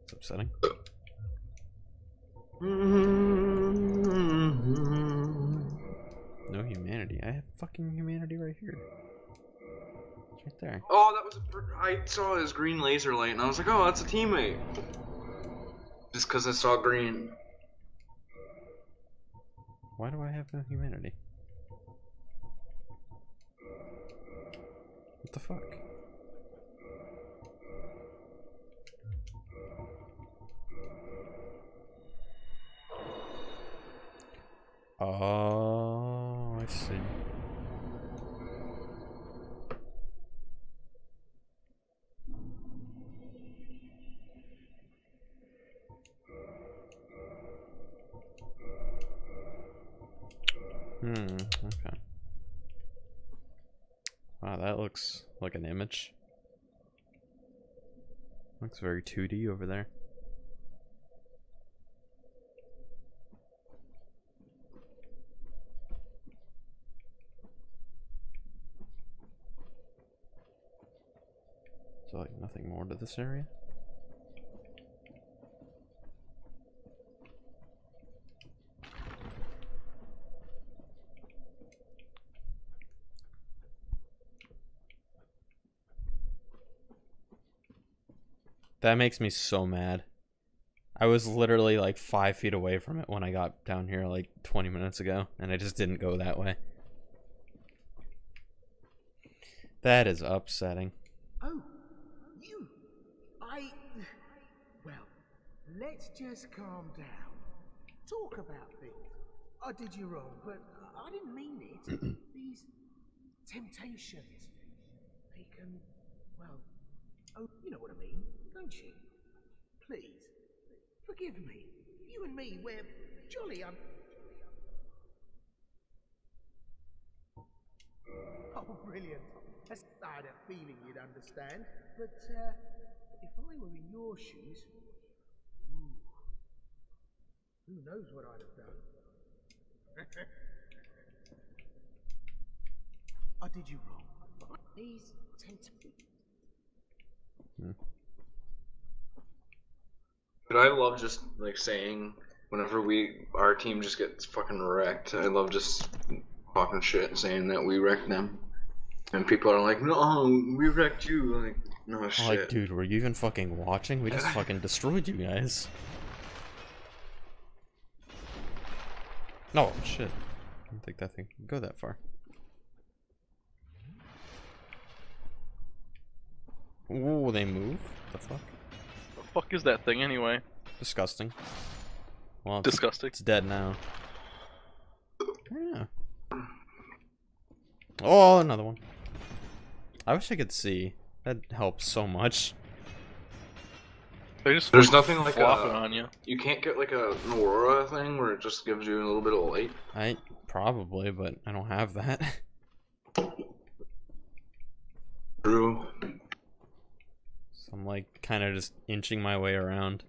It's upsetting. No humanity. I have fucking humanity right here. It's right there. Oh, that was I saw his green laser light, and I was like, oh, that's a teammate. Just because I saw green. Why do I have no humanity? What the fuck? Oh, I see. Okay. Wow, that looks like an image. Looks very 2D over there. So, like, nothing more to this area? That makes me so mad. I was literally like 5 feet away from it when I got down here like 20 minutes ago, and I just didn't go that way. That is upsetting. Oh, you. Well, let's just calm down. Talk about things. I did you wrong, but I didn't mean it. These temptations, they can, well, oh, you know what I mean, don't you? Please, forgive me. You and me, we're jolly Oh, brilliant. I had a feeling you'd understand, but if I were in your shoes, who knows what I'd have done. I did you wrong. These tend to be... But I love just like saying whenever our team just gets fucking wrecked. I love just talking shit, saying that we wrecked them, and people are like, "No, we wrecked you." Like, no shit. Like, dude, were you even fucking watching? We just fucking destroyed you guys. Oh shit! I don't think that thing can go that far. Ooh, they move? The fuck? The fuck is that thing anyway? Disgusting. Well, Disgusting. It's dead now. Yeah. Oh, another one. I wish I could see. That helps so much. They just There's nothing like flopping on you. You can't get like an aurora thing where it just gives you a little bit of light. Probably, but I don't have that. True. So I'm like kind of just inching my way around.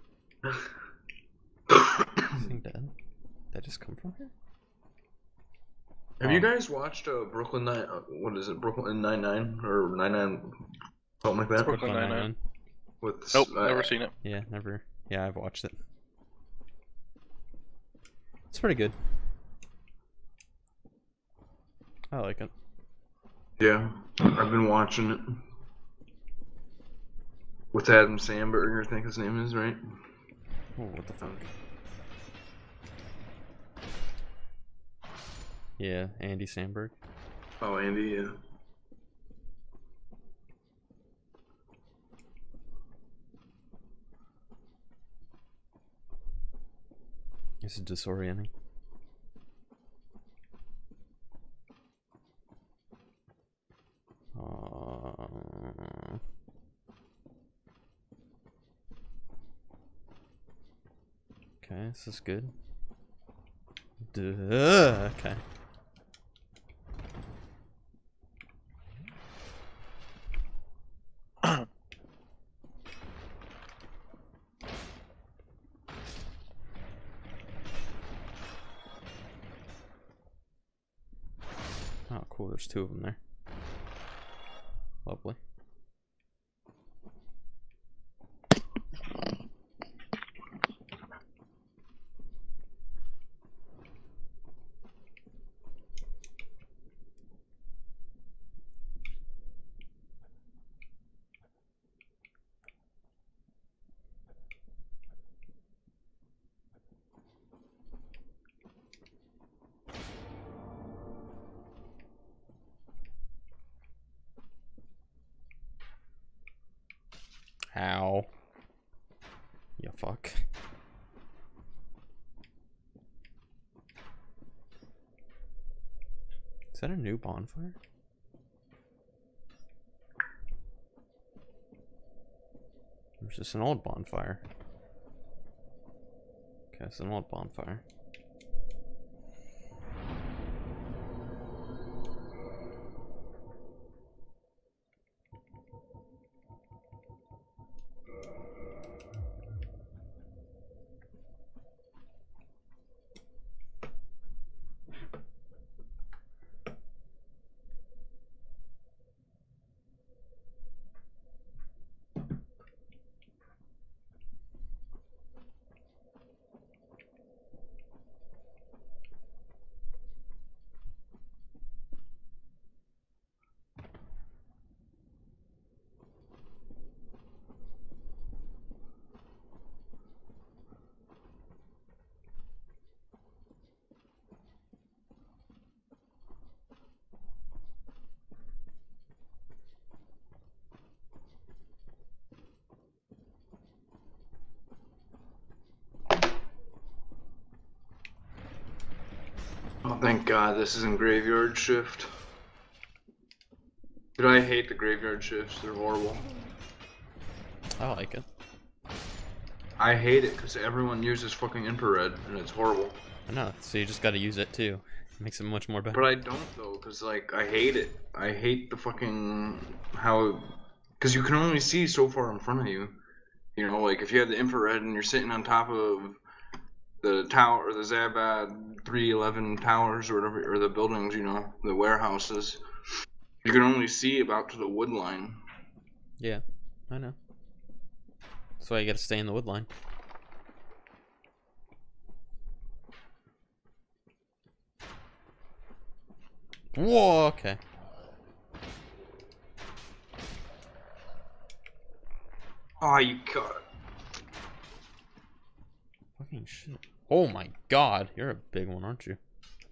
Thing dead? Did that just come from here? Have you guys watched Brooklyn Nine? What is it? Brooklyn Nine-Nine or 99? Something like that. Brooklyn Nine-Nine. With Nope, never seen it. Yeah, never. Yeah, I've watched it. It's pretty good. I like it. Yeah, I've been watching it. With Adam Sandberg, I think his name is, right? Oh, what the fuck? Yeah, Andy Samberg. Oh, Andy, yeah. This is disorienting. Okay, this is good. Duh, okay. Oh, cool. There's two of them there. Lovely. Fuck. Is that a new bonfire? Or is this an old bonfire? Okay, it's an old bonfire. Oh, thank God this isn't graveyard shift. Dude, I hate the graveyard shifts. They're horrible. I like it. I hate it because everyone uses fucking infrared and it's horrible. I know, so you just gotta use it too. It makes it much more better. But I don't though, because like I hate it. I hate the fucking how, because you can only see so far in front of you. You know, like if you have the infrared and you're sitting on top of the tower or the Zabad 311 towers or whatever, or the buildings, you know, the warehouses, you can only see about to the wood line. Yeah, I know. That's why you gotta stay in the wood line. Whoa, okay. Oh, you cut. Fucking shit. Oh my god, you're a big one, aren't you?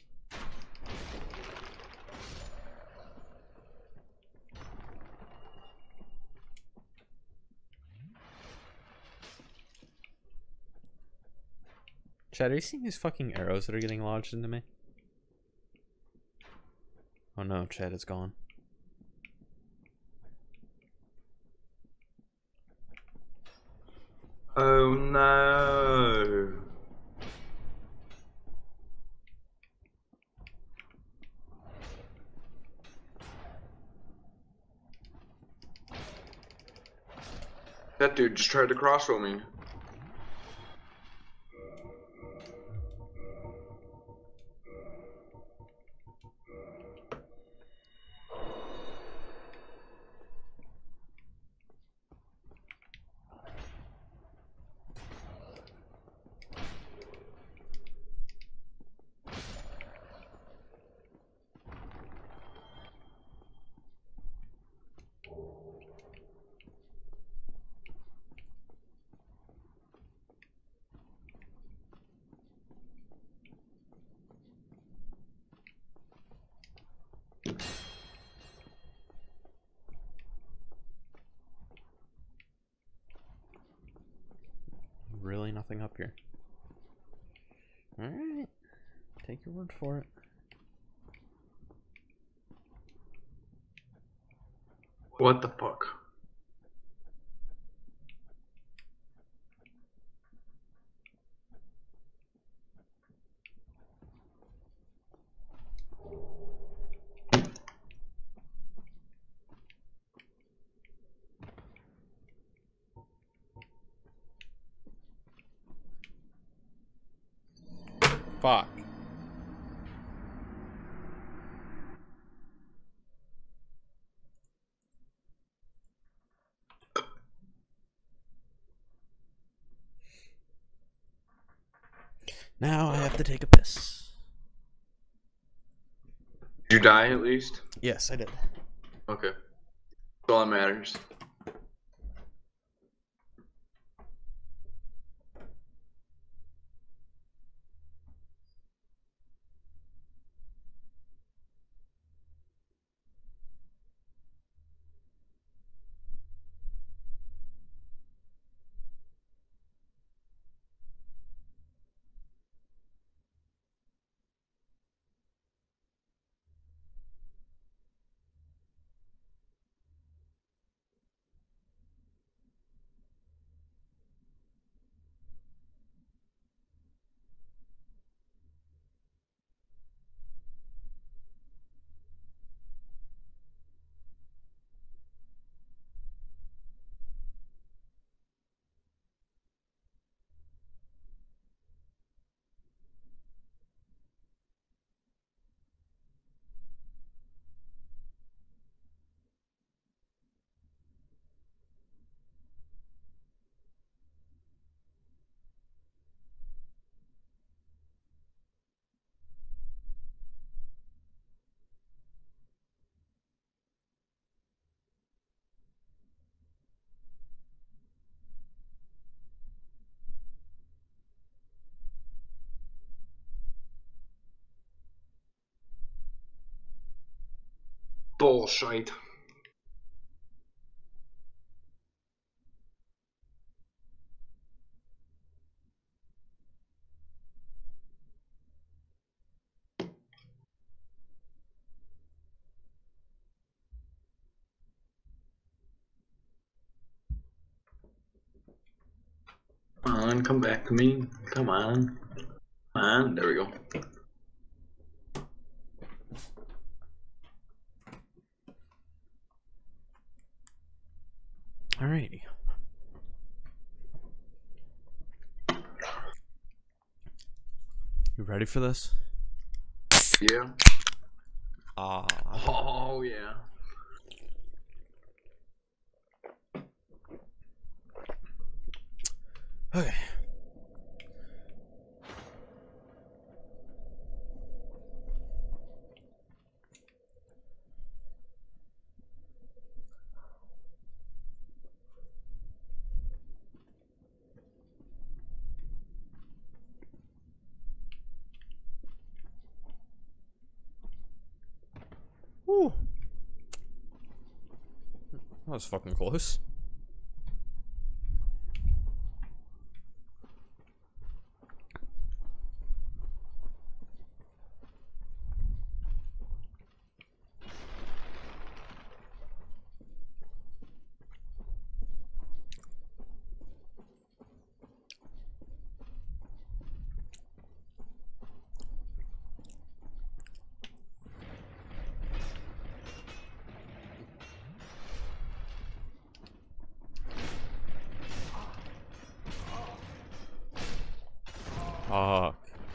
Chad, are you seeing these fucking arrows that are getting lodged into me? Oh no, Chad is gone. Oh no. That dude just tried to crossbow me. Really nothing up here. Alright. Take your word for it. What the fuck? Fuck. Now I have to take a piss. Did you die at least? Yes, I did. Okay. That's all that matters. Bullshit. Come on, come back to me. Come on. Come on. There we go. Alrighty. You ready for this? Yeah. Oh, yeah. Okay. Woo. That was fucking close. Fuck.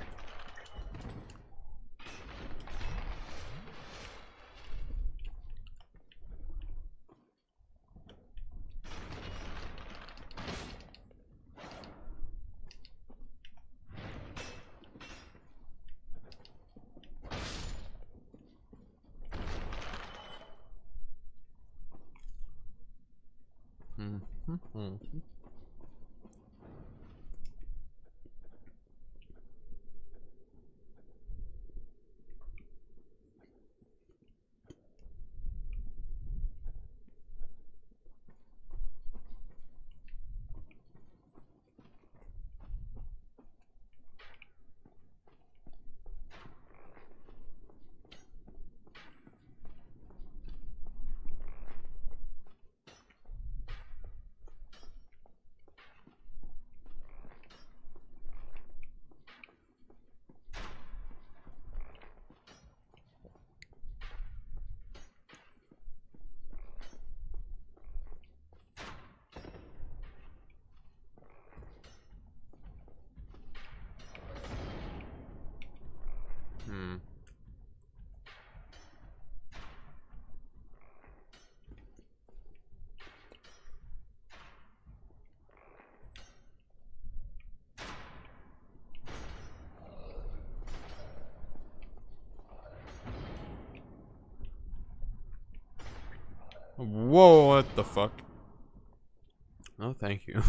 Whoa, what the fuck? No, thank you.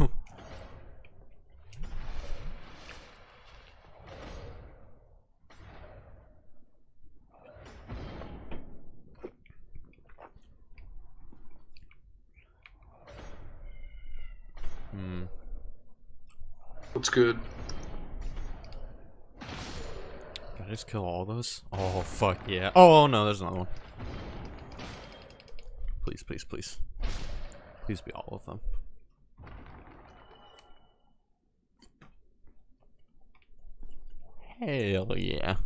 What's good? Did I just kill all those? Oh, fuck yeah. Oh, no, there's another one. Please, please, please. Please be all of them. Hell yeah.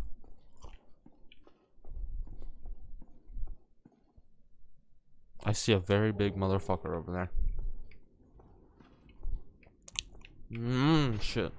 I see a very big motherfucker over there. Shit.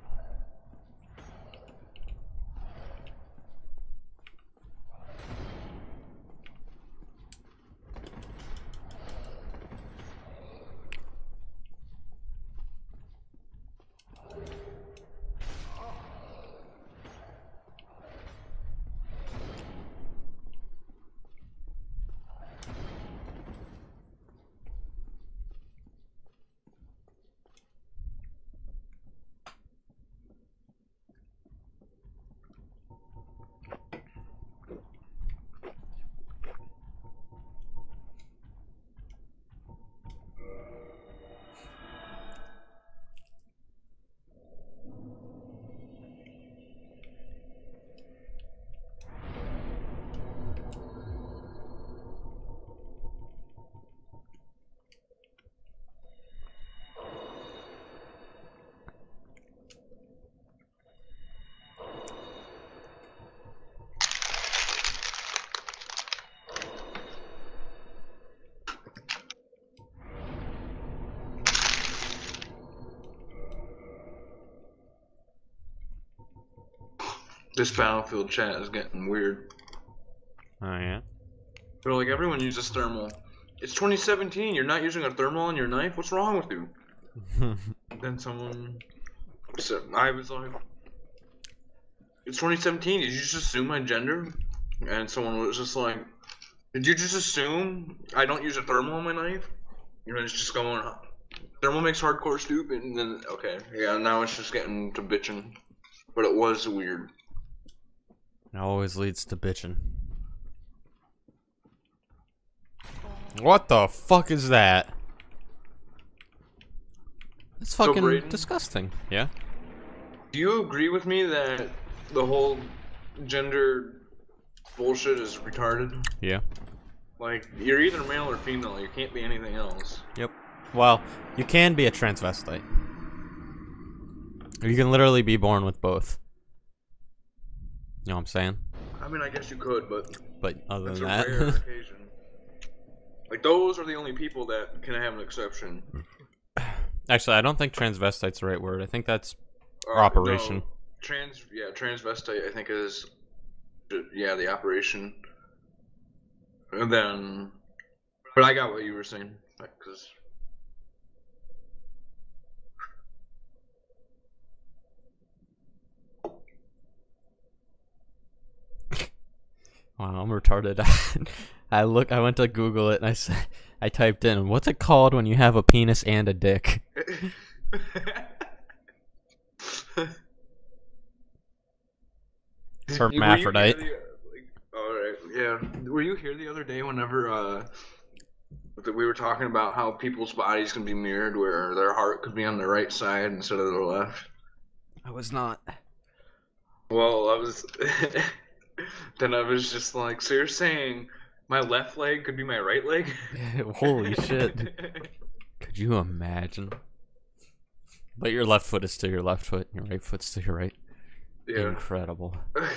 This Battlefield chat is getting weird. Oh yeah. They're like, everyone uses thermal. It's 2017. You're not using a thermal on your knife. What's wrong with you? Then someone said, I was like, it's 2017. Did you just assume my gender? And someone was just like, did you just assume I don't use a thermal on my knife? You know, it's just going, thermal makes hardcore stupid. And then, okay, yeah, now it's just getting to bitching. But it was weird. It always leads to bitching. What the fuck is that? It's fucking Brayden? disgusting. Yeah. Do you agree with me that the whole gender bullshit is retarded? Yeah. Like, you're either male or female. You can't be anything else. Yep. Well, you can be a transvestite. You can literally be born with both. You know what I'm saying? I mean, I guess you could, but But other it's than a rare that, occasion. Like, those are the only people that can have an exception. actually, I don't think transvestite's the right word. I think that's No, operation. transvestite, I think is, yeah, the operation. And then, but I got what you were saying, because. Wow, I'm retarded. I went to Google it and I typed in, what's it called when you have a penis and a dick? Hermaphrodite. Alright, yeah. Were you here the other day whenever we were talking about how people's bodies can be mirrored, where their heart could be on the right side instead of the left? I was not. Well, I was. Then I was just like, so you're saying my left leg could be my right leg? Holy shit. Could you imagine? But your left foot is still your left foot, and your right foot's still your right. Yeah. Incredible.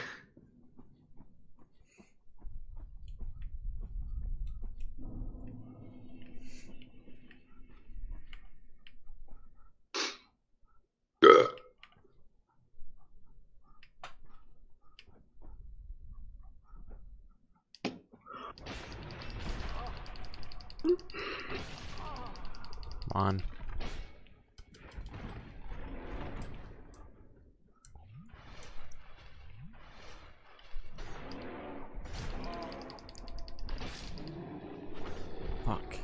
Come on. Fuck.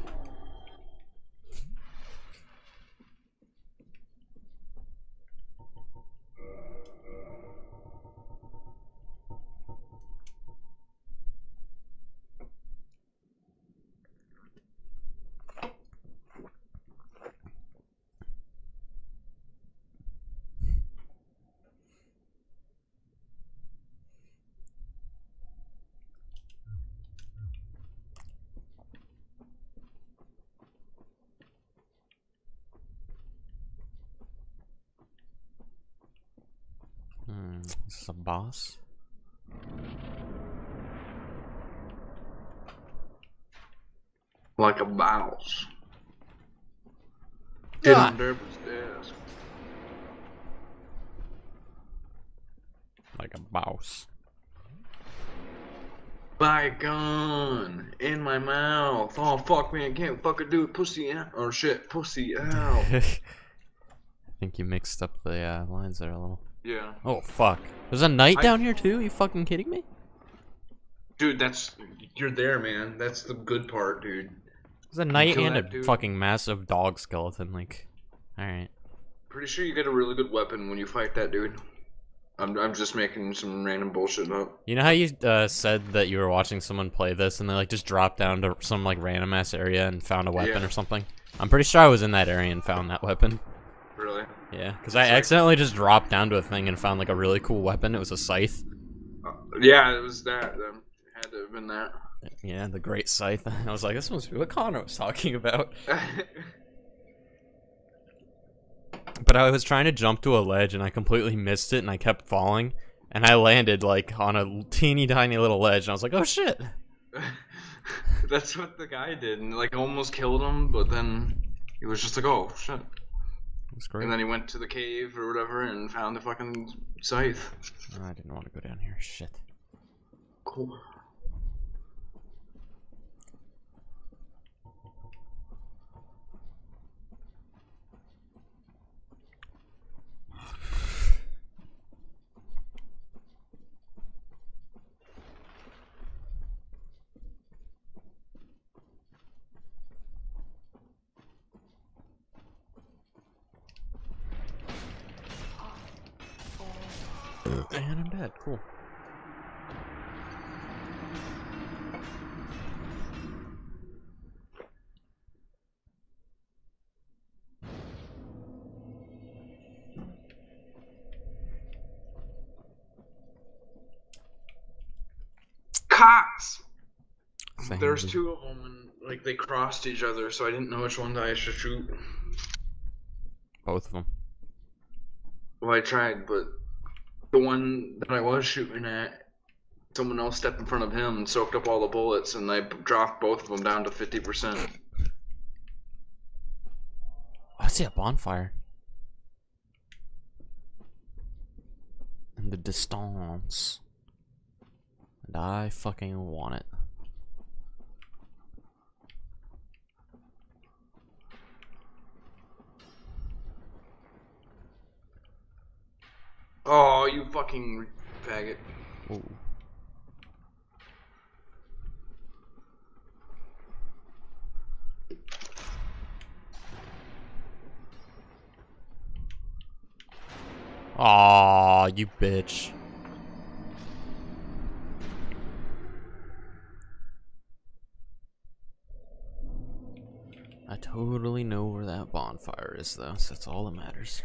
This is a boss. Like a mouse. Ah. Get on Durban's desk. Like a boss. Buy a gun in my mouth. Oh fuck, man, can't fucking do it. Pussy out. Oh shit, pussy out. I think you mixed up the lines there a little. Yeah. Oh fuck. There's a knight down here too? You fucking kidding me? Dude, you're there, man. That's the good part, dude. There's a knight kill and a that dude. fucking massive dog skeleton, like, alright. Pretty sure you get a really good weapon when you fight that dude. I'm just making some random bullshit up. You know how you said that you were watching someone play this and they like just dropped down to some like random ass area and found a weapon Yeah. or something? I'm pretty sure I was in that area and found that weapon. Really? Yeah, because I accidentally just dropped down to a thing and found like a really cool weapon. It was a scythe. Yeah, it was that. It had to have been that. Yeah, the great scythe. I was like, this must be what Connor was talking about. But I was trying to jump to a ledge and I completely missed it and I kept falling. And I landed like on a teeny tiny little ledge and I was like, oh shit. That's what the guy did, and like almost killed him, but then he was just like, oh shit. That's great. And then he went to the cave or whatever and found the fucking scythe. Oh, I didn't want to go down here. Shit. Cool. And I'm dead. Cool. Cops! Same There's dude. 2 of them and like they crossed each other, so I didn't know which one I should shoot. Both of them. Well, I tried, but the one that I was shooting at, someone else stepped in front of him and soaked up all the bullets, and I dropped both of them down to 50%. I see a bonfire. In the distance. And I fucking want it. Oh, you fucking faggot. Ooh. Aw, you bitch. I totally know where that bonfire is, though, so that's all that matters.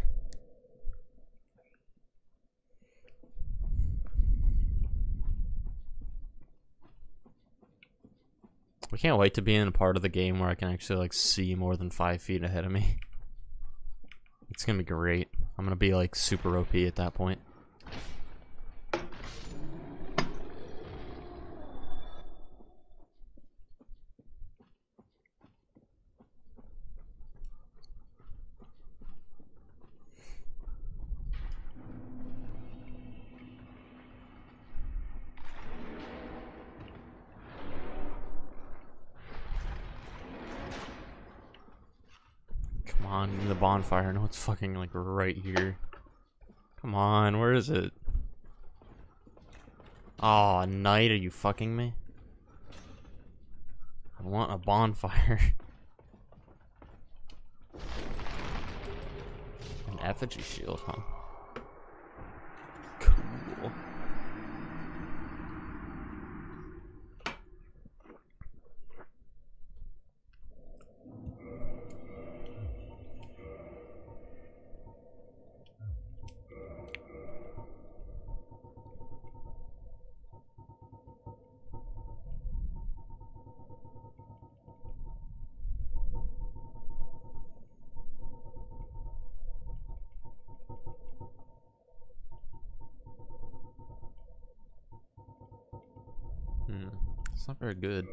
I can't wait to be in a part of the game where I can actually like see more than 5 feet ahead of me. It's gonna be great. I'm gonna be like super OP at that point. Come on, the bonfire. No, it's fucking like right here. Come on, where is it? Aw, night, are you fucking me? I want a bonfire. An effigy shield, huh? Cool. It's not very good.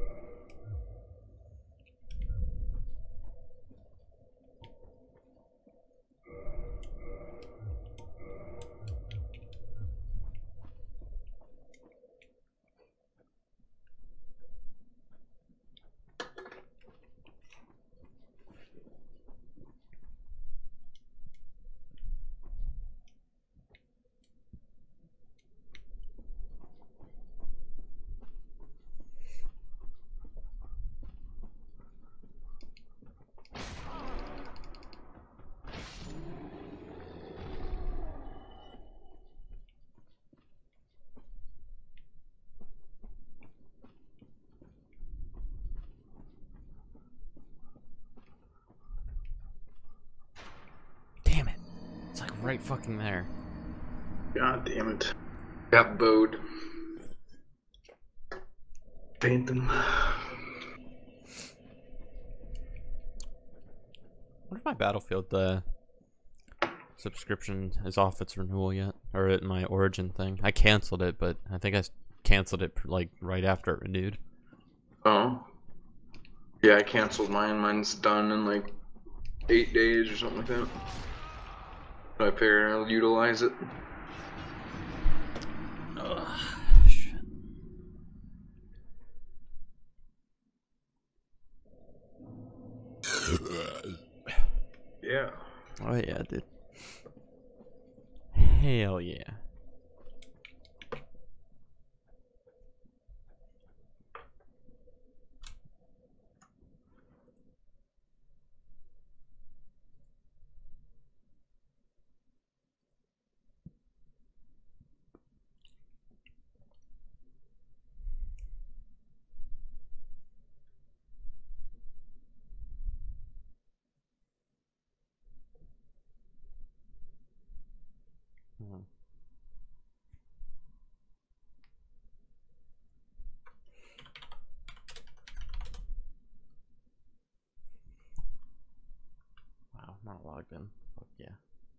Damn it. It's like right fucking there. God damn it. Got bowed. Phantom. What if my Battlefield subscription is off its renewal yet? Or at my Origin thing? I canceled it, but I think I canceled it like right after it renewed. Oh. Yeah, I canceled mine. Mine's done in like 8 days or something like that. So I figure I'll utilize it. Ugh, shit. Yeah. Oh yeah, dude. Hell yeah. Hmm. Wow, I'm not logged in. Fuck yeah.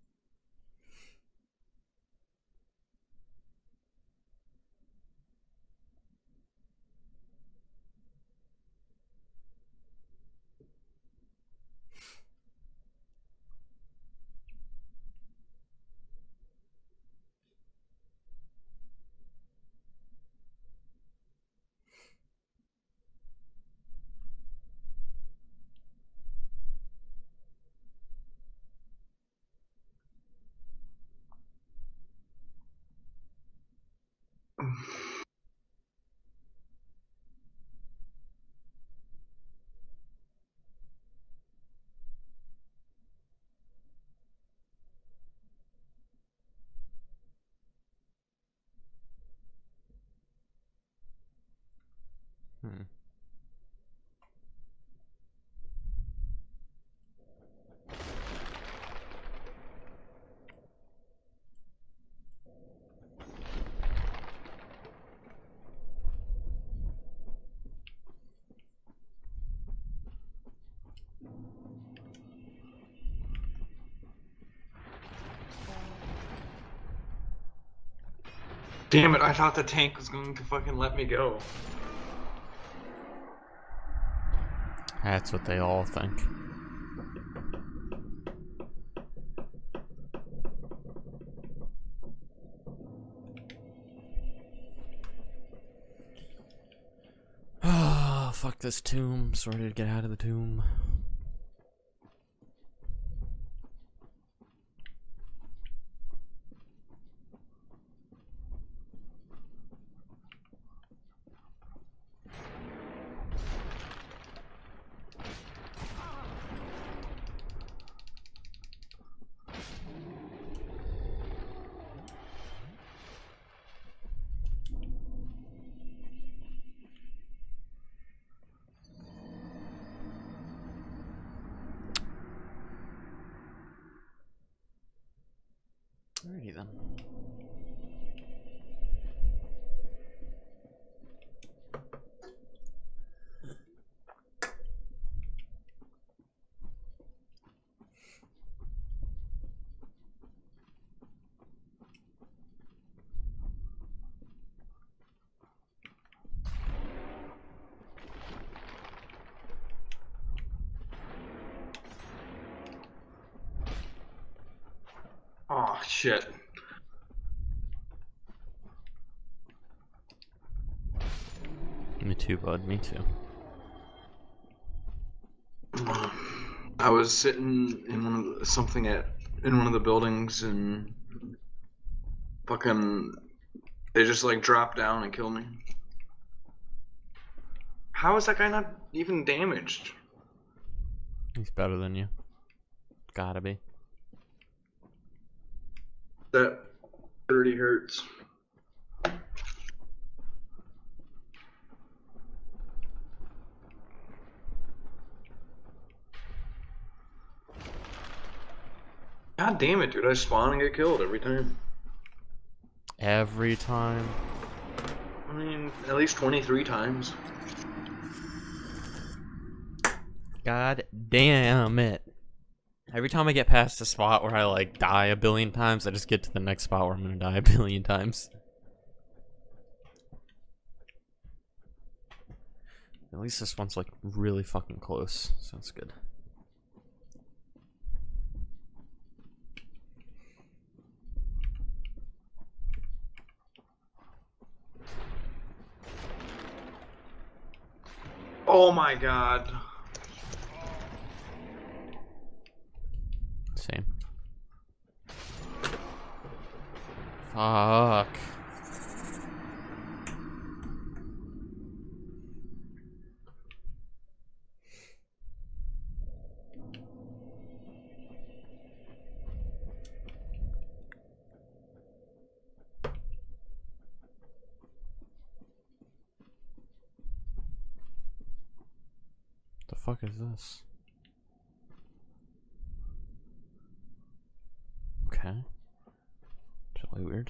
Hmm. Damn it, I thought the tank was going to fucking let me go. That's what they all think. Ah, fuck this tomb. Sorry to get out of the tomb. Alrighty then. Oh shit. Me too, bud. Me too. I was sitting in one of the buildings and fucking they just like dropped down and killed me. How is that guy not even damaged? He's better than you. Gotta be. That 30 hertz. God damn it, dude. I spawn and get killed every time. Every time. I mean, at least 23 times. God damn it. Every time I get past a spot where I like die a billion times, I just get to the next spot where I'm gonna die a billion times. At least this one's like really fucking close, so that's good. Oh my god. Same. Fuck. The fuck is this? Okay. It's really weird.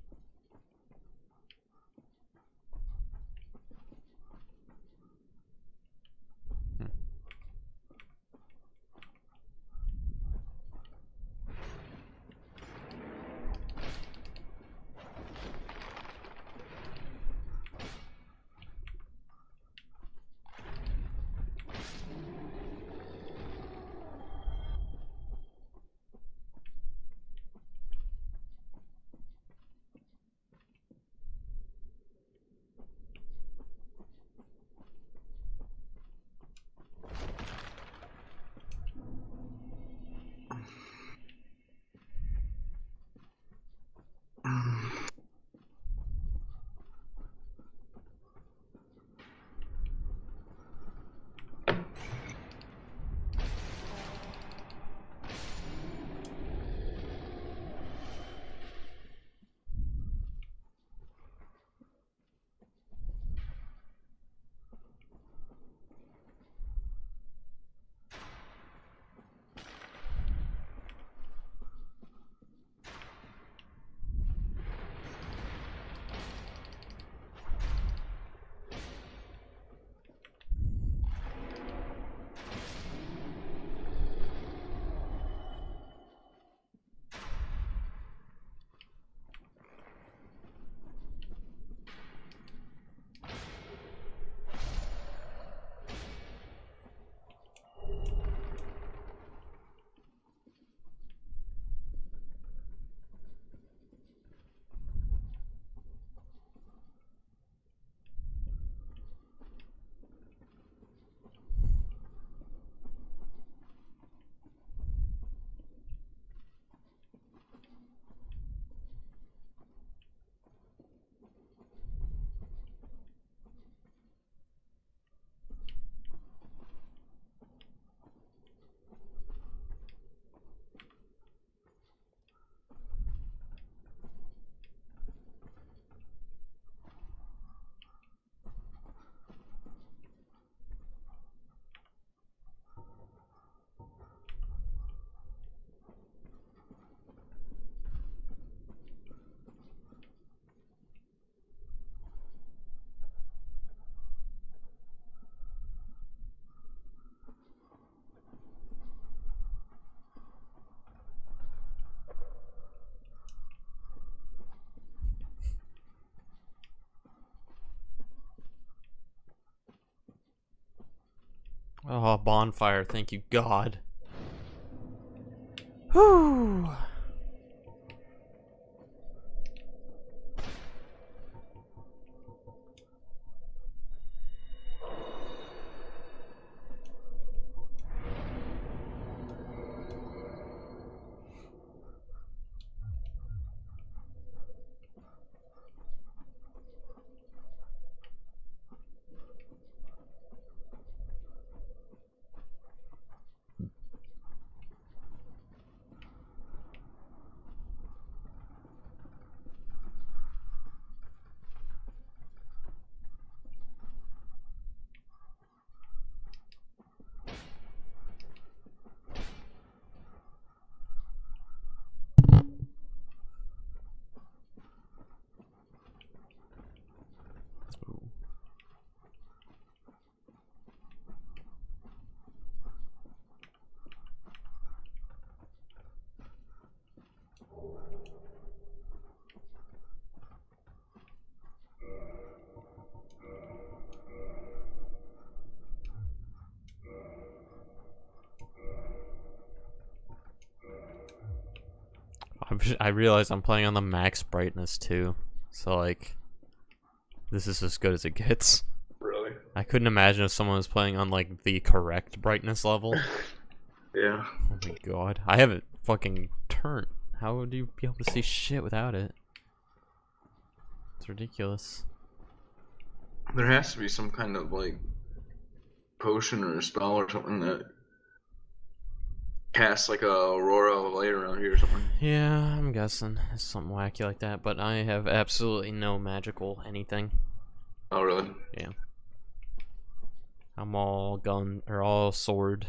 Oh, bonfire, thank you, God. Whew. I realize I'm playing on the max brightness too, so like, this is as good as it gets. Really? I couldn't imagine if someone was playing on like the correct brightness level. Yeah. Oh my god. I have it fucking turned. How would you be able to see shit without it? It's ridiculous. There has to be some kind of like potion or a spell or something that casts like a aurora of light around here or something. Yeah, I'm guessing. It's something wacky like that, but I have absolutely no magical anything. Oh really? Yeah. I'm all gun or all sword.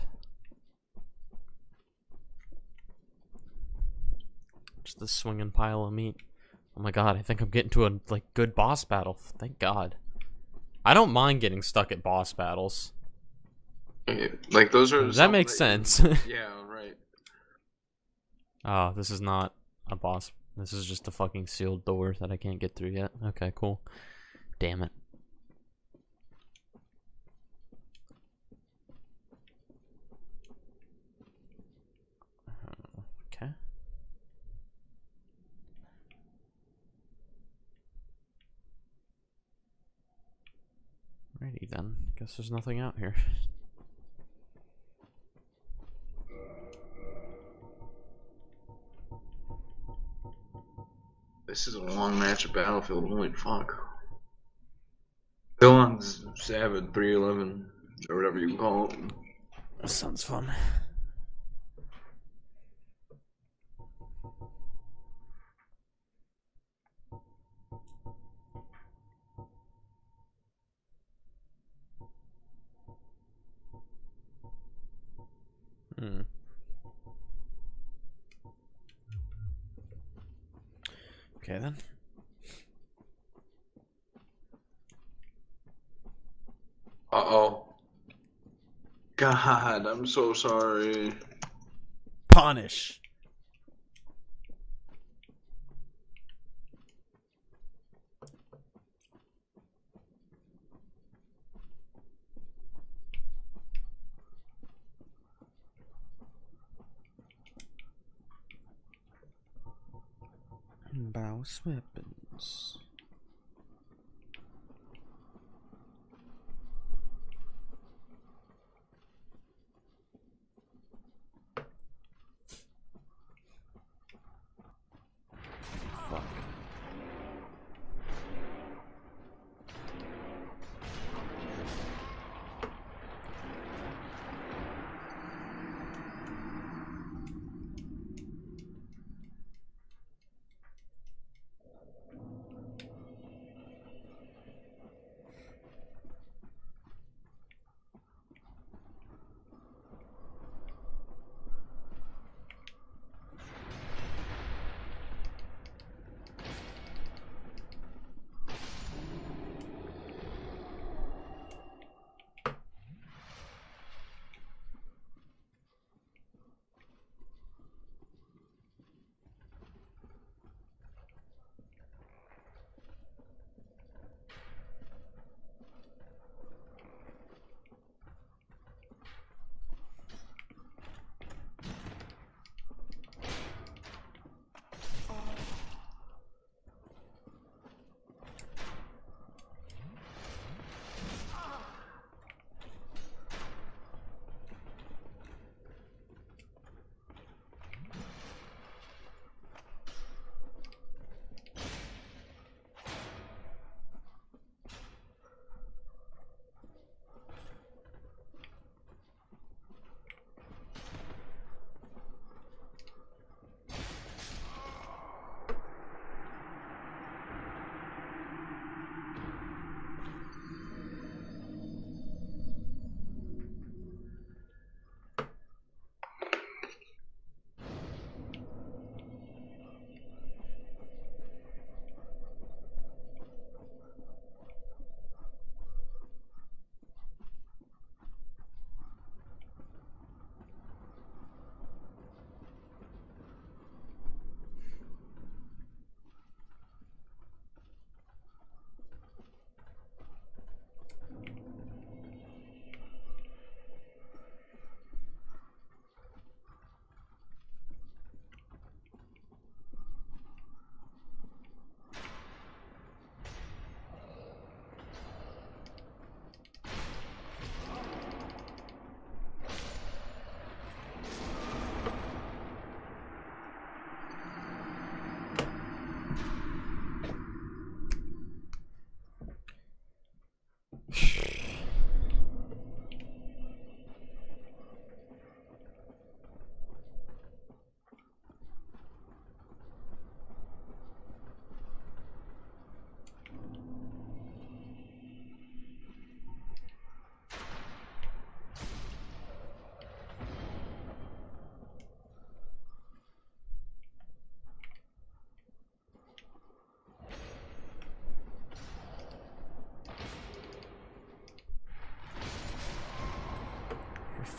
Just a swinging pile of meat. Oh my god, I think I'm getting to a like good boss battle. Thank god. I don't mind getting stuck at boss battles. Like those are. That makes sense. Yeah, right. Oh, this is not a boss. This is just a fucking sealed door that I can't get through yet. Okay, cool. Damn it. Okay. Alrighty then. Guess there's nothing out here. This is a long match of Battlefield. Holy fuck. Still on Zavid 311 or whatever you call it. That sounds fun. Okay then. Uh-oh. God, I'm so sorry. Punish. Bows weapons. Fuck.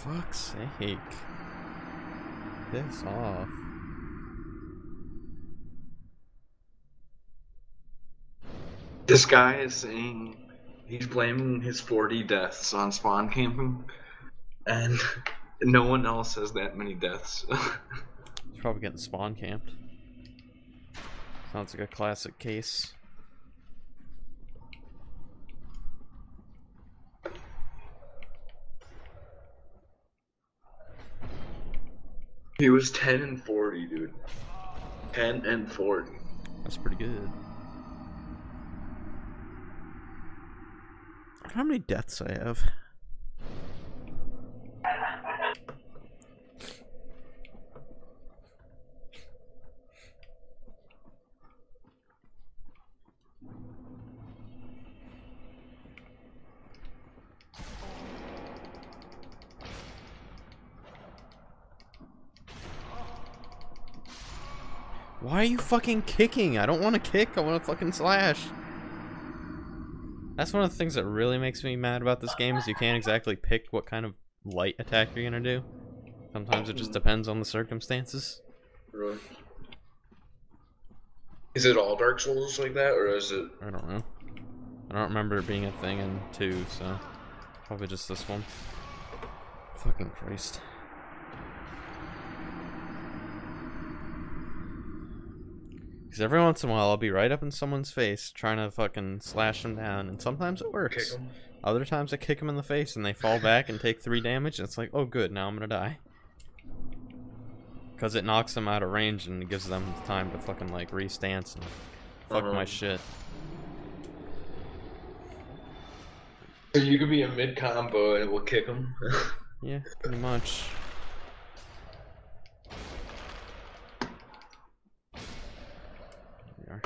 fuck's sake. Piss off. This guy is saying he's blaming his 40 deaths on spawn camping, and no one else has that many deaths. He's probably getting spawn camped. Sounds like a classic case. He was 10 and 40, dude. 10 and 40. That's pretty good. How many deaths I have? Why are you fucking kicking? I don't want to kick, I want to fucking slash. That's one of the things that really makes me mad about this game is you can't exactly pick what kind of light attack you're gonna do. Sometimes it just depends on the circumstances. Really? Is it all Dark Souls like that, or is it... I don't know. I don't remember it being a thing in 2, so probably just this one. Fucking Christ. Because every once in a while I'll be right up in someone's face trying to fucking slash them down, and sometimes it works. Kick 'em? Other times I kick them in the face and they fall back and take 3 damage, and it's like, oh good, now I'm gonna die. Because it knocks them out of range and it gives them time to fucking like re-stance and fuck my shit. So you could be a mid-combo and it will kick him? Yeah, pretty much. There we are.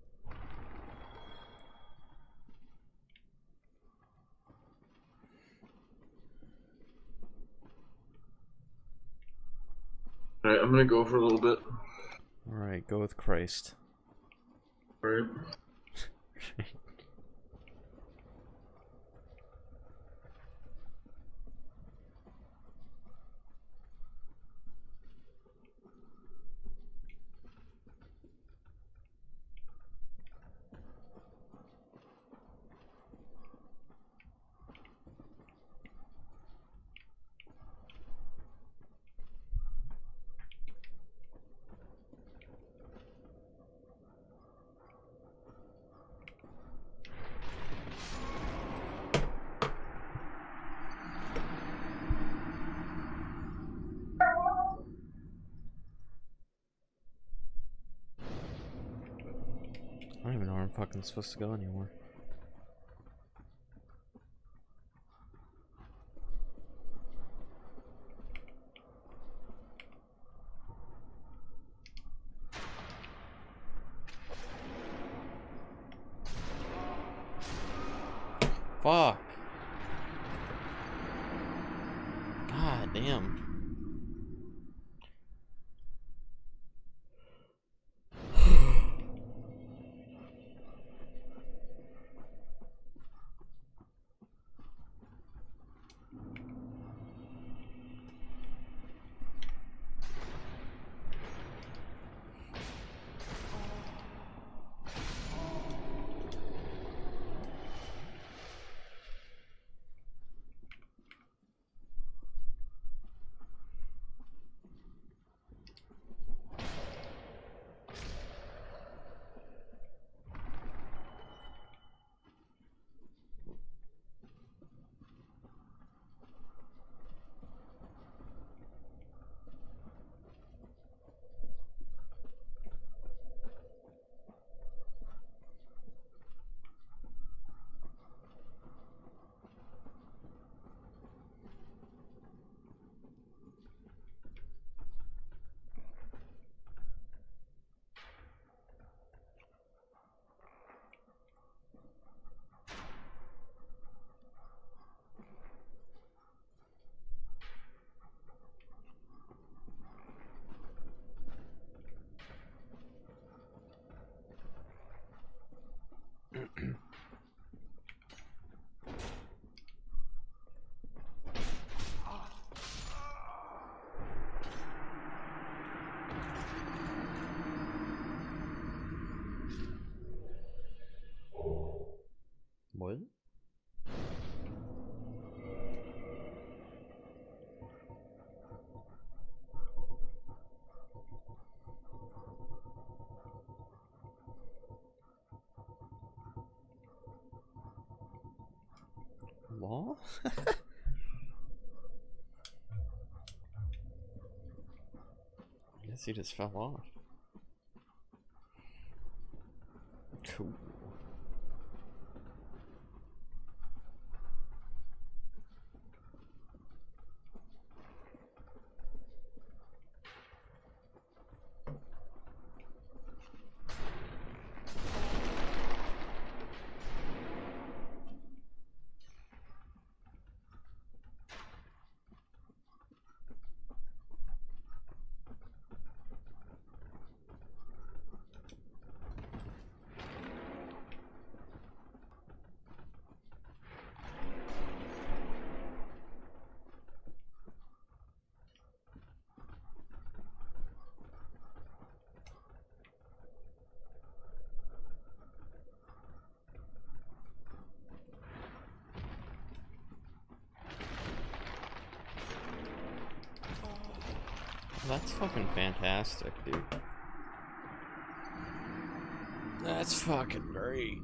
Alright, I'm gonna go for a little bit. Alright, go with Christ. Alright. I don't even know where I'm fucking supposed to go anymore. Fuck. God damn. hell? I guess he just fell off. Cool. That's fucking fantastic, dude. That's fucking great.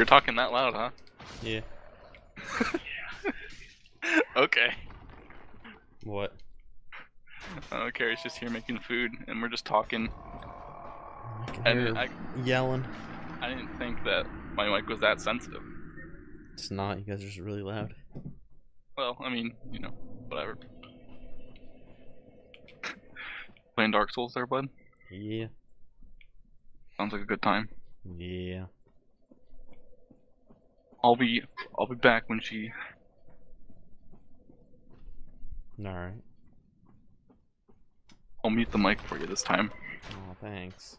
you're talking that loud, huh? Yeah. Okay. What? Carrie's just here making food, and we're just talking. I can And hear her I yelling. didn't think that my mic was that sensitive. It's not. You guys are just really loud. Well, I mean, you know, whatever. Playing Dark Souls there, bud? Yeah. Sounds like a good time. Yeah. I'll be back when she. Alright. I'll mute the mic for you this time. Oh, thanks.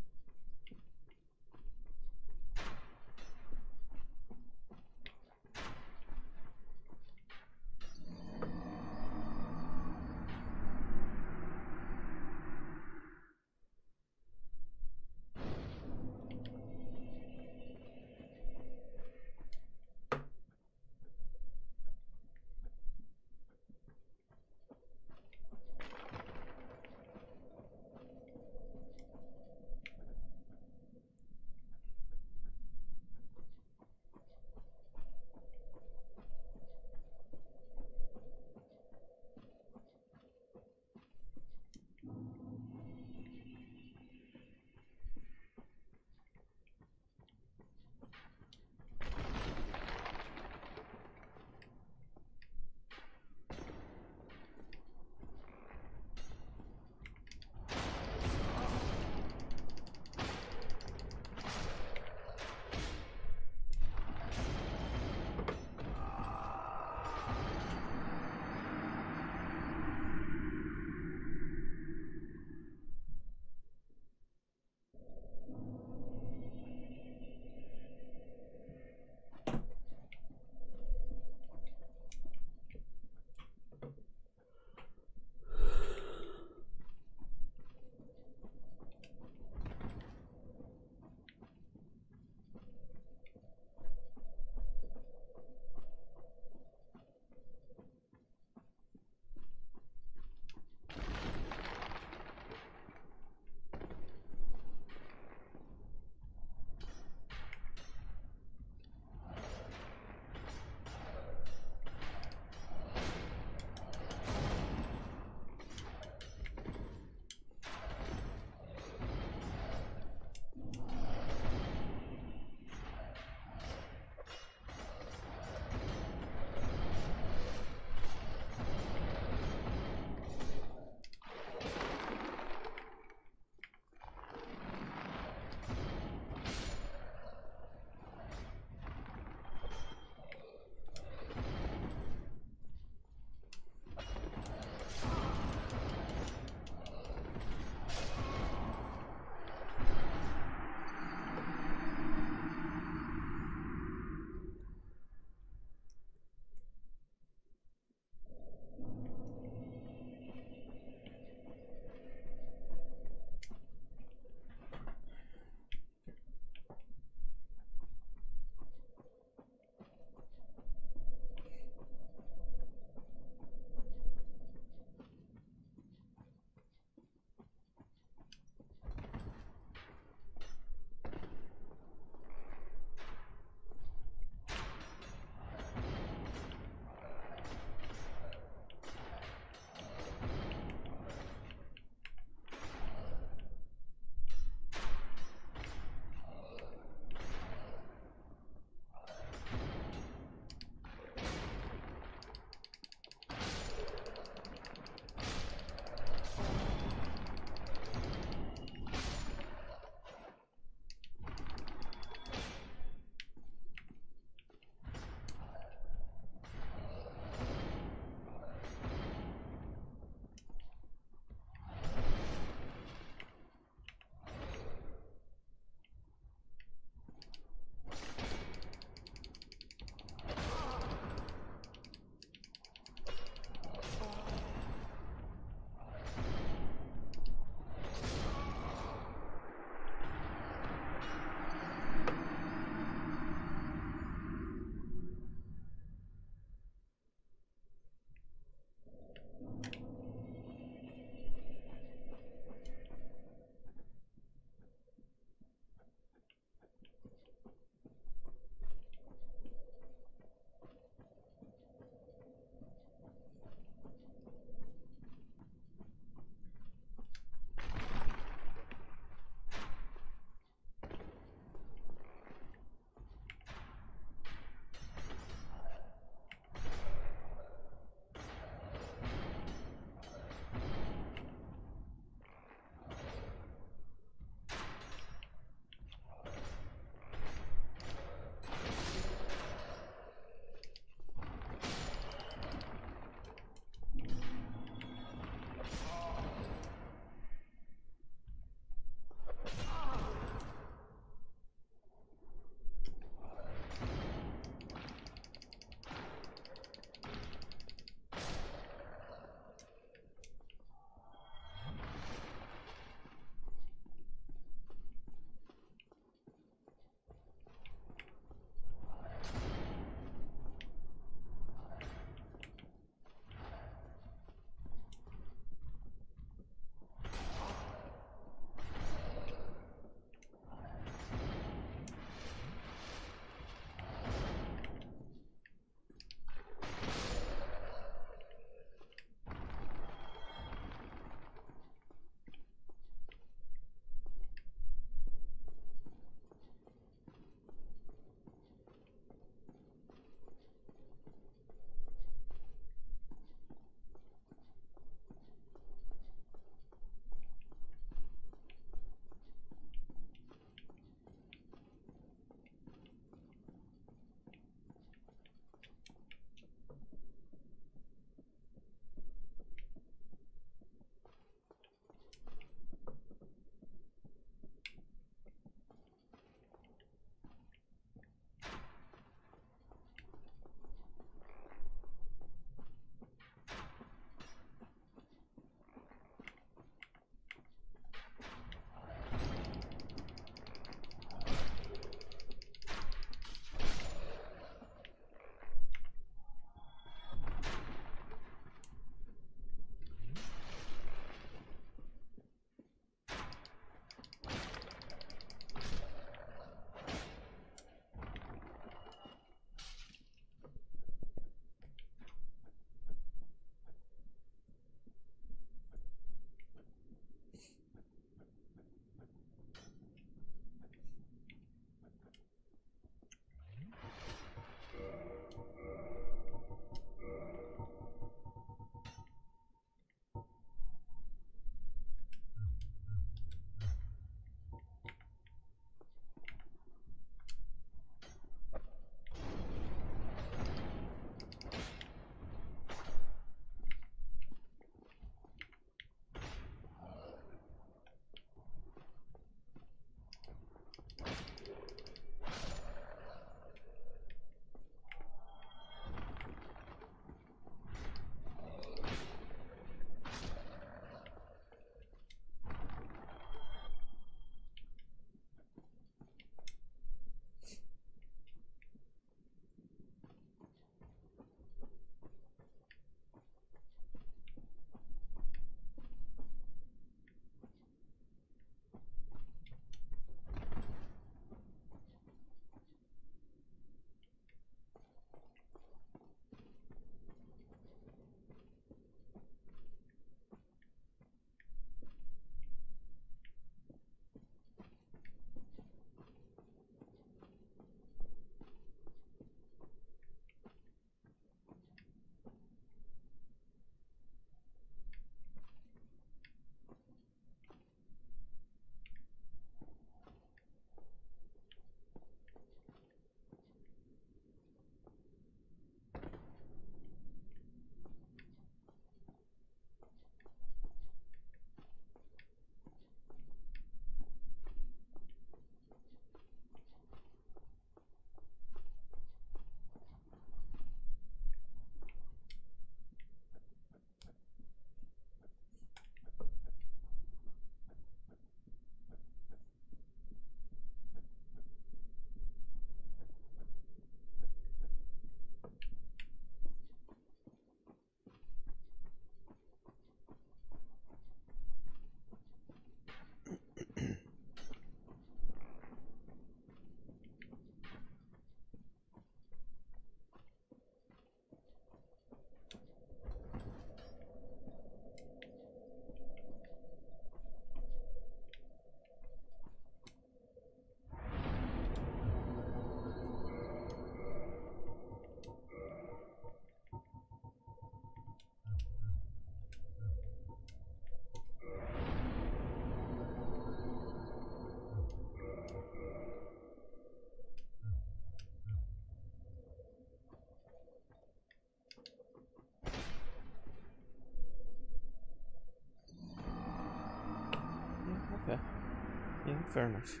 Fairness.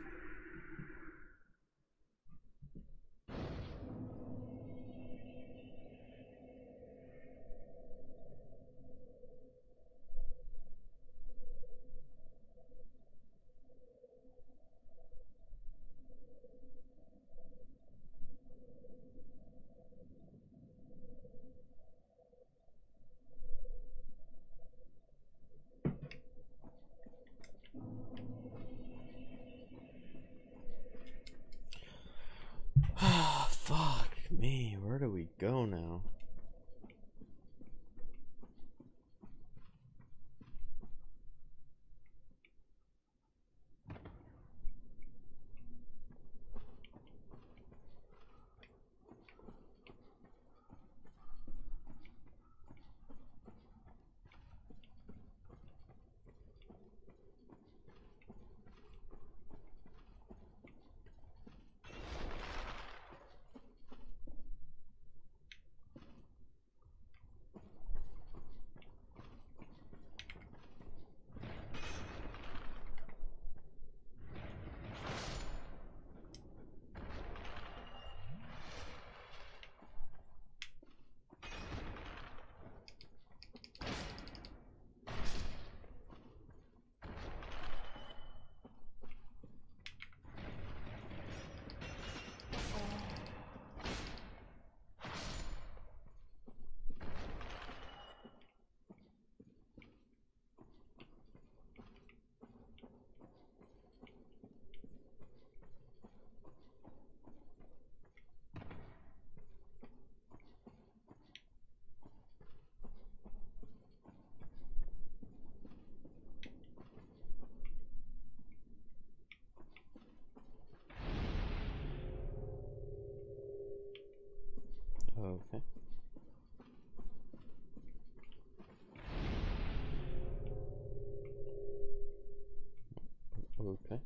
Ah, fuck me. Where do we go now? Okay. Okay.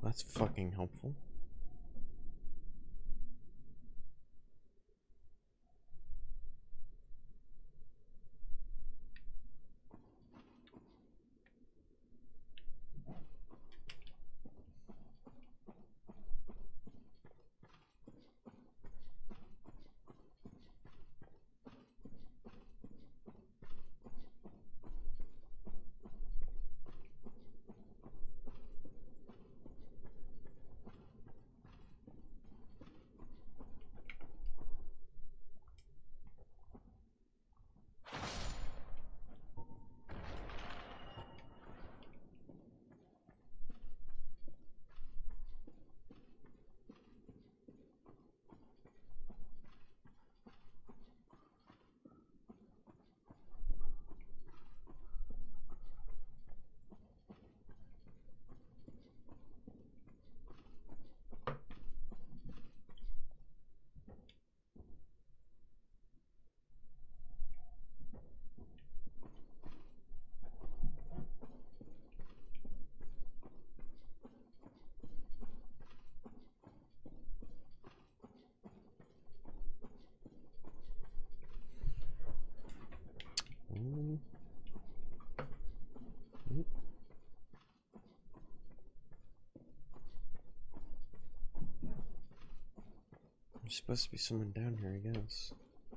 That's fucking helpful. There's supposed to be someone down here, I guess.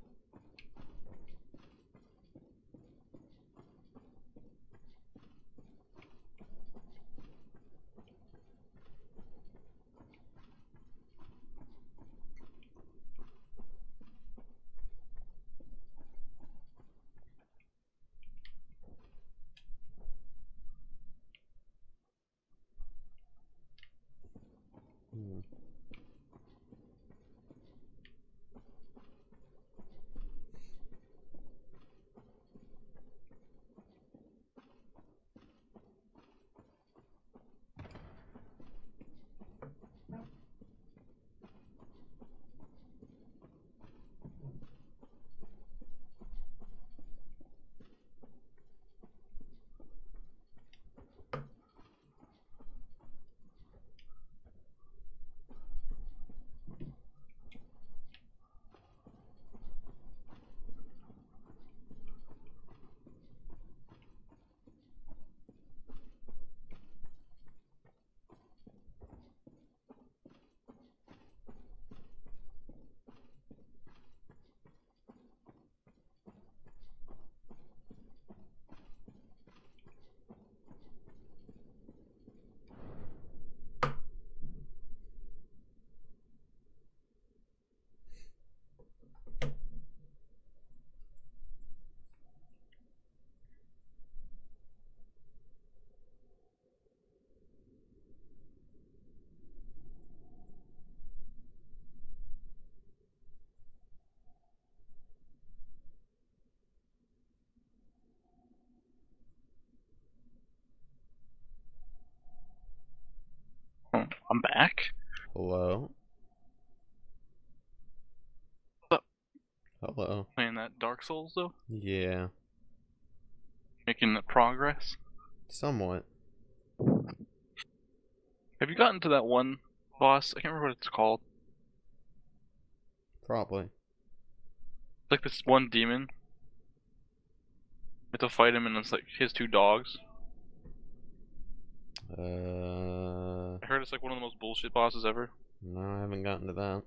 Oh, I'm back. Hello? What's up? Hello. Playing that Dark Souls though? Yeah. Making the progress? Somewhat. Have you gotten to that one boss? I can't remember what it's called. Probably. It's like this one demon. You have to fight him and it's like his two dogs. I heard it's like one of the most bullshit bosses ever. No, I haven't gotten to that.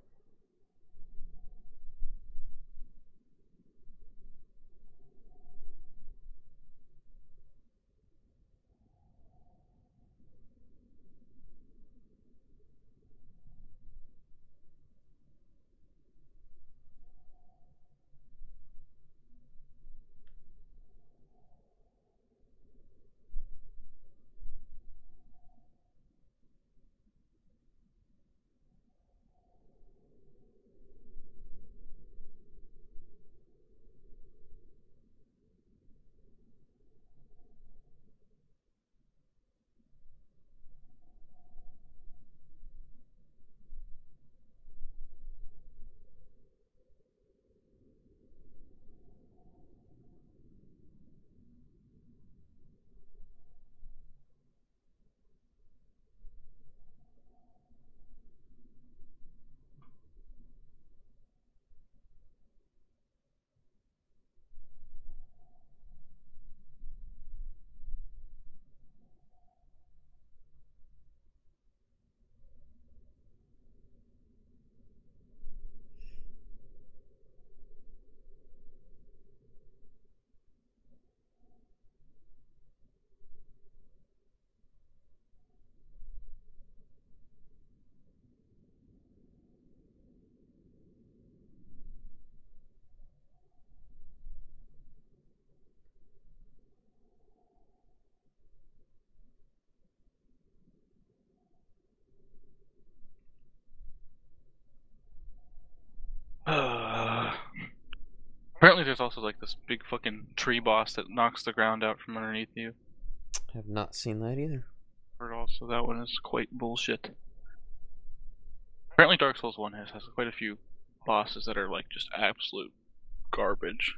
Apparently there's also like this big fucking tree boss that knocks the ground out from underneath you. I have not seen that either. Heard also that one is quite bullshit. Apparently Dark Souls 1 has quite a few bosses that are like just absolute garbage.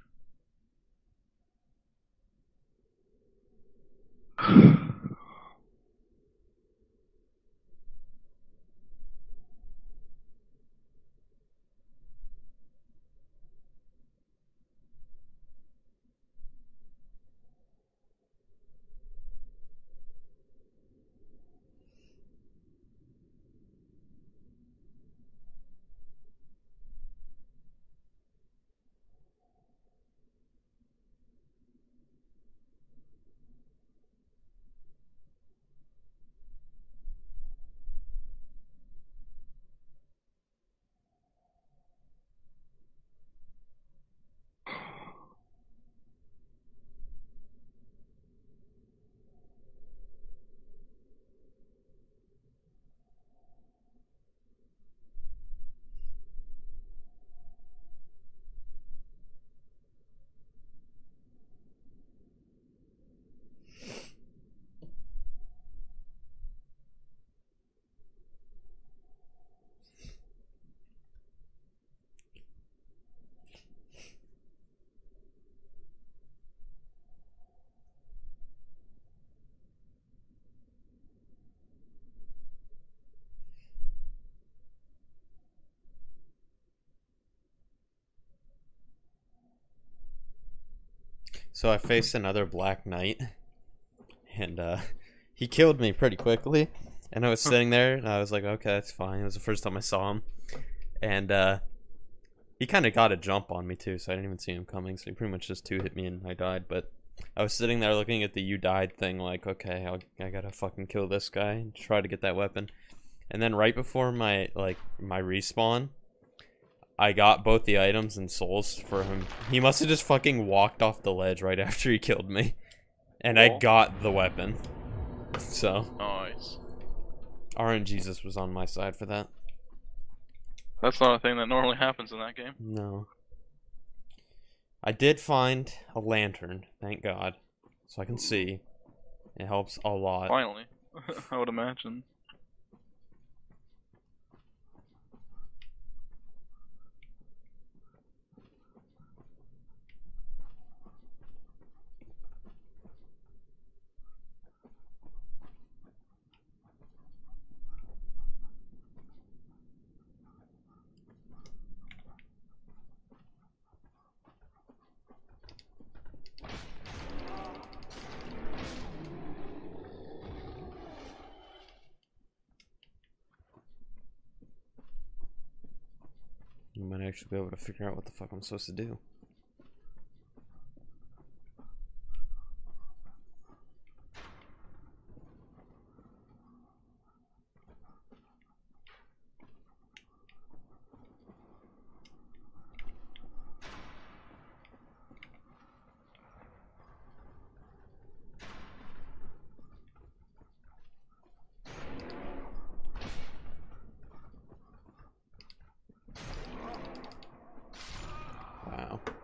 So I faced another Black Knight, and he killed me pretty quickly. And I was sitting there, and I was like, okay, that's fine. It was the first time I saw him. And he kind of got a jump on me, too, so I didn't even see him coming. So he pretty much just two-hit me, and I died. But I was sitting there looking at the you died thing, like, okay, I gotta fucking kill this guy and try to get that weapon. And then right before my respawn, I got both the items and souls for him. He must have just fucking walked off the ledge right after he killed me. And I got the weapon. So, Nice. RNGesus was on my side for that. That's not a thing that normally happens in that game. No. I did find a lantern, thank God. So I can see. It helps a lot. Finally. I would imagine. I might actually be able to figure out what the fuck I'm supposed to do. Wow.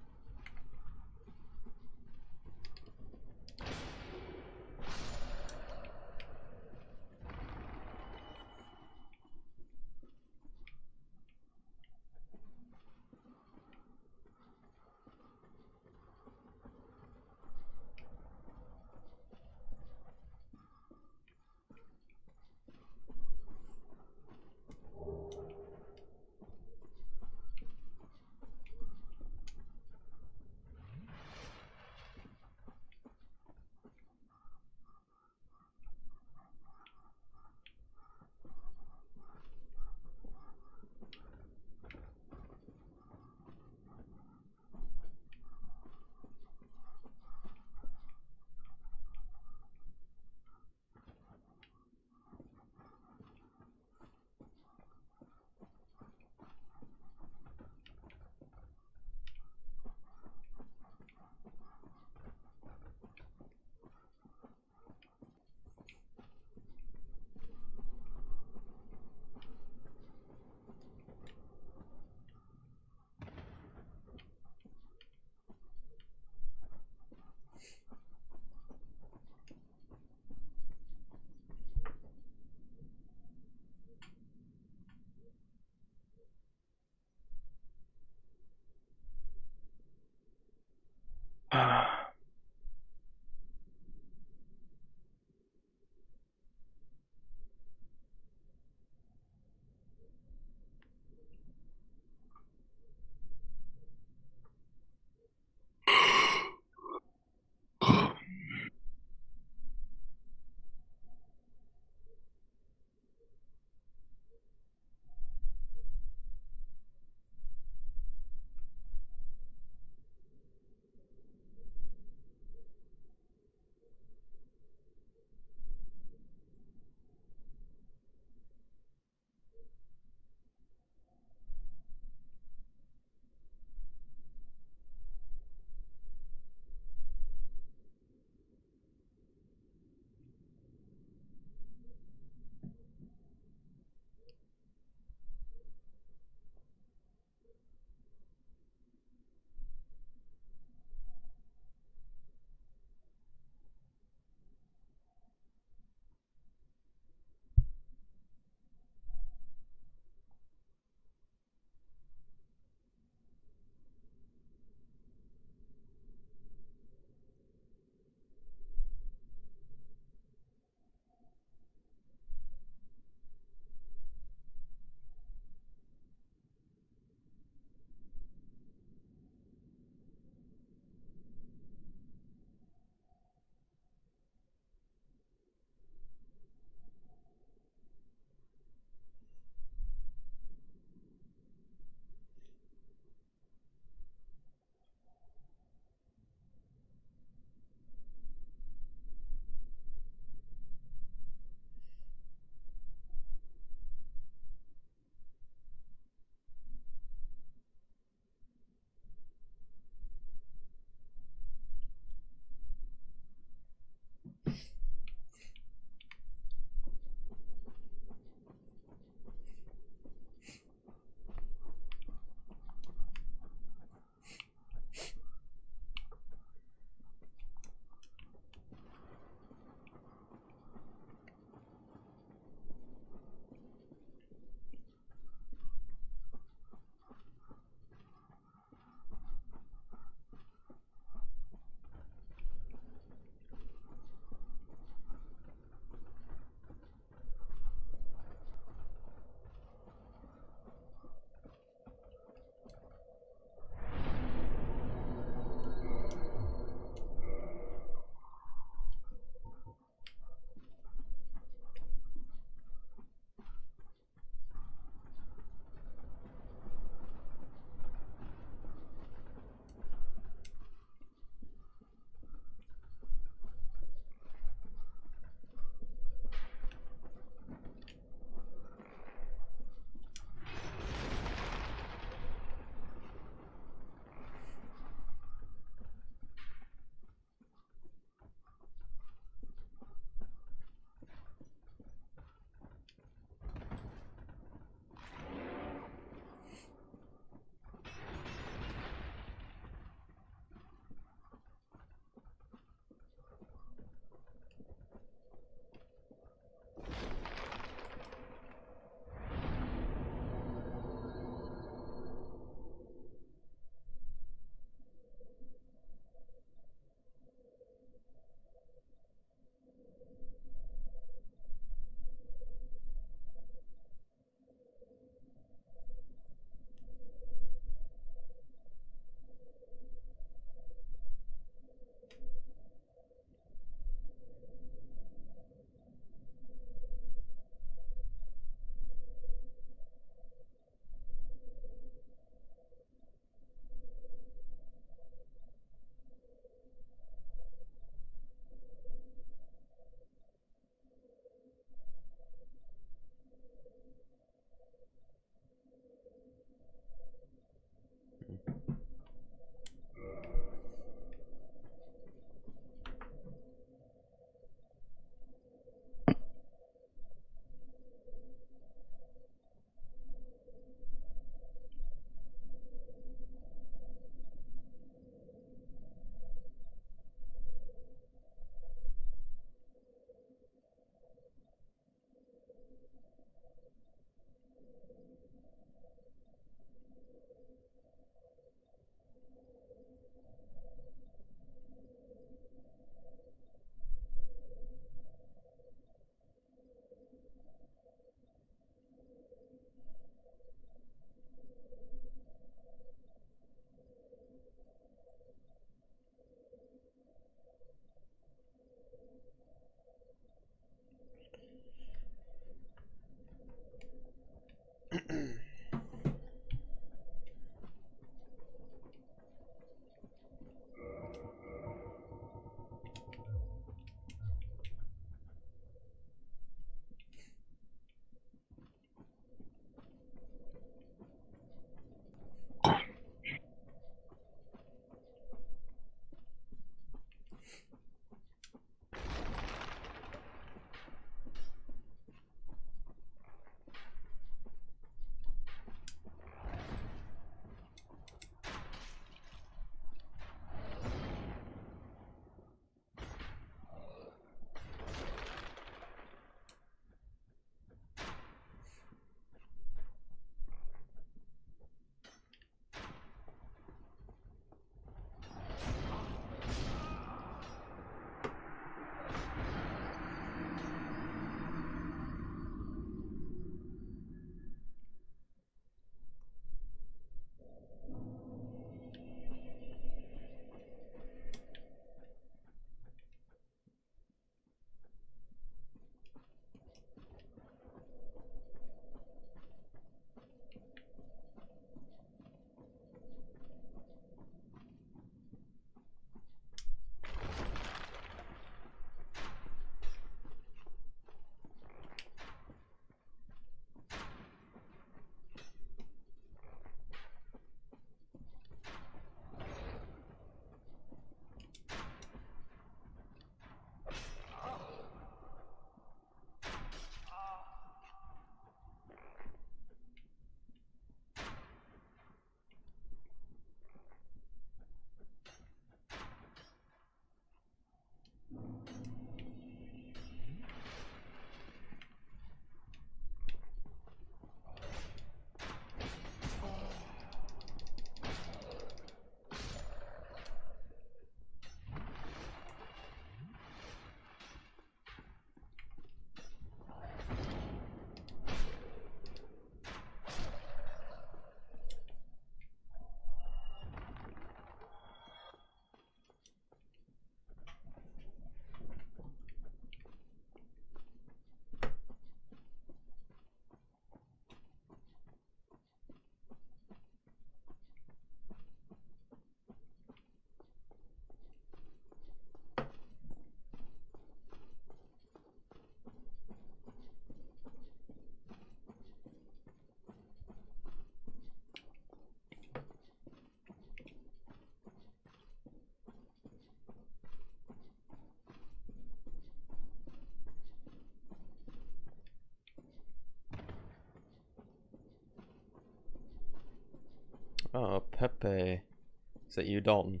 Oh, Pepe. Is that you, Dalton?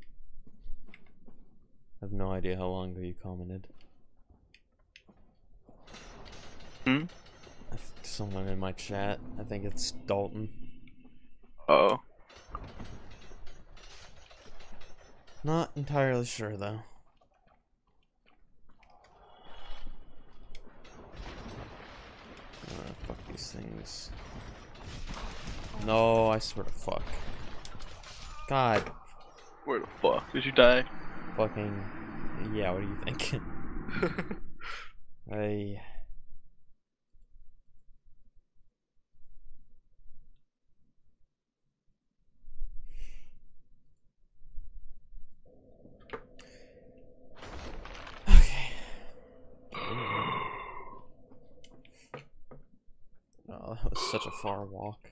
I have no idea how long ago you commented. Hmm? Someone in my chat. I think it's Dalton. Oh. Not entirely sure though. Fuck these things. No, I swear to fuck. God. Where the fuck did you die? Fucking. Yeah, what do you think? I. Okay. Oh, that was such a far walk.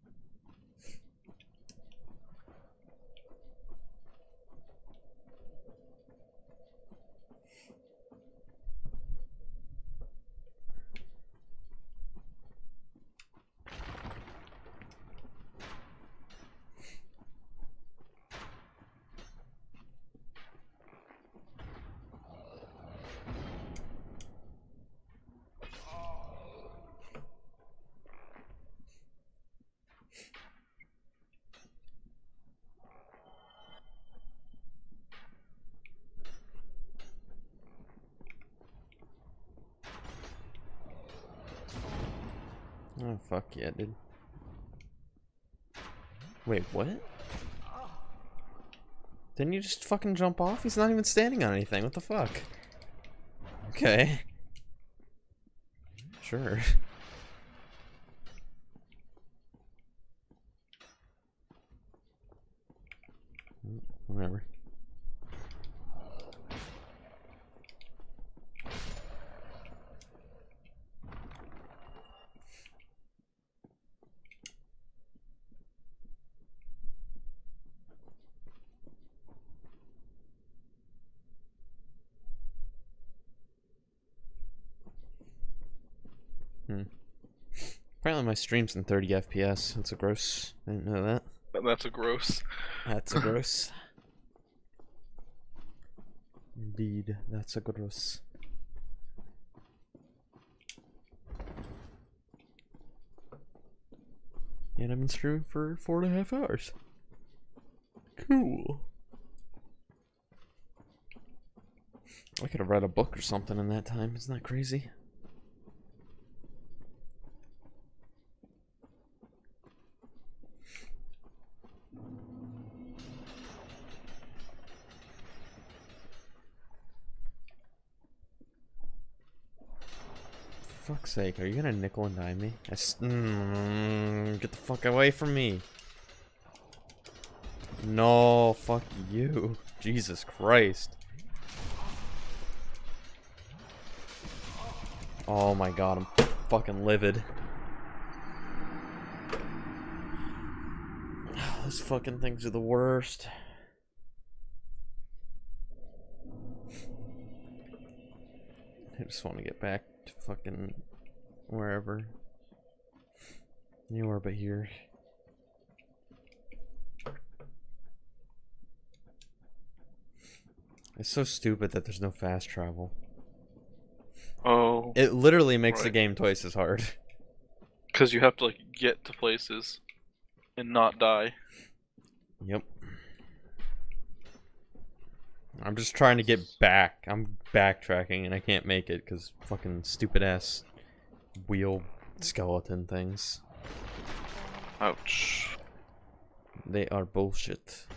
Oh, fuck yeah, dude. Wait, what? Didn't you just fucking jump off? He's not even standing on anything. What the fuck? Okay. Sure. Whatever. Apparently my stream's in 30 FPS. That's a gross. I didn't know that. That's a gross. That's a gross. Indeed, that's a gross. And I've been streaming for 4.5 hours. Cool. I could have read a book or something in that time. Isn't that crazy? For fuck's sake, are you gonna nickel and dime me? Get the fuck away from me. No, fuck you. Jesus Christ. Oh my god, I'm fucking livid. Those fucking things are the worst. I just want to get back to fucking wherever. Anywhere but here. It's so stupid that there's no fast travel. Oh. It literally makes the Right. game twice as hard. Because you have to like get to places and not die. Yep. I'm just trying to get back. I'm backtracking and I can't make it because fucking stupid ass wheel skeleton things. Ouch. They are bullshit.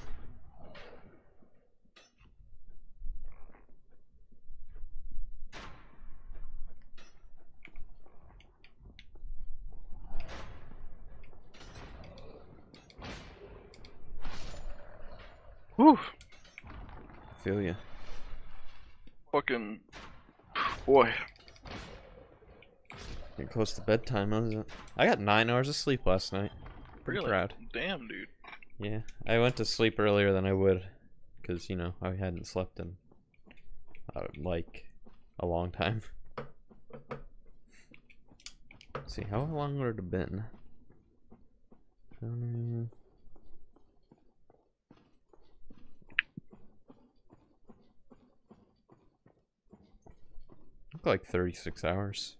Whew. Feel ya. Fucking boy. Getting close to bedtime, isn't it? I got 9 hours of sleep last night. Pretty Really? proud. Damn, dude. Yeah, I went to sleep earlier than I would, because, you know, I hadn't slept in, like, a long time. Let's see, how long would it have been? Took like 36 hours.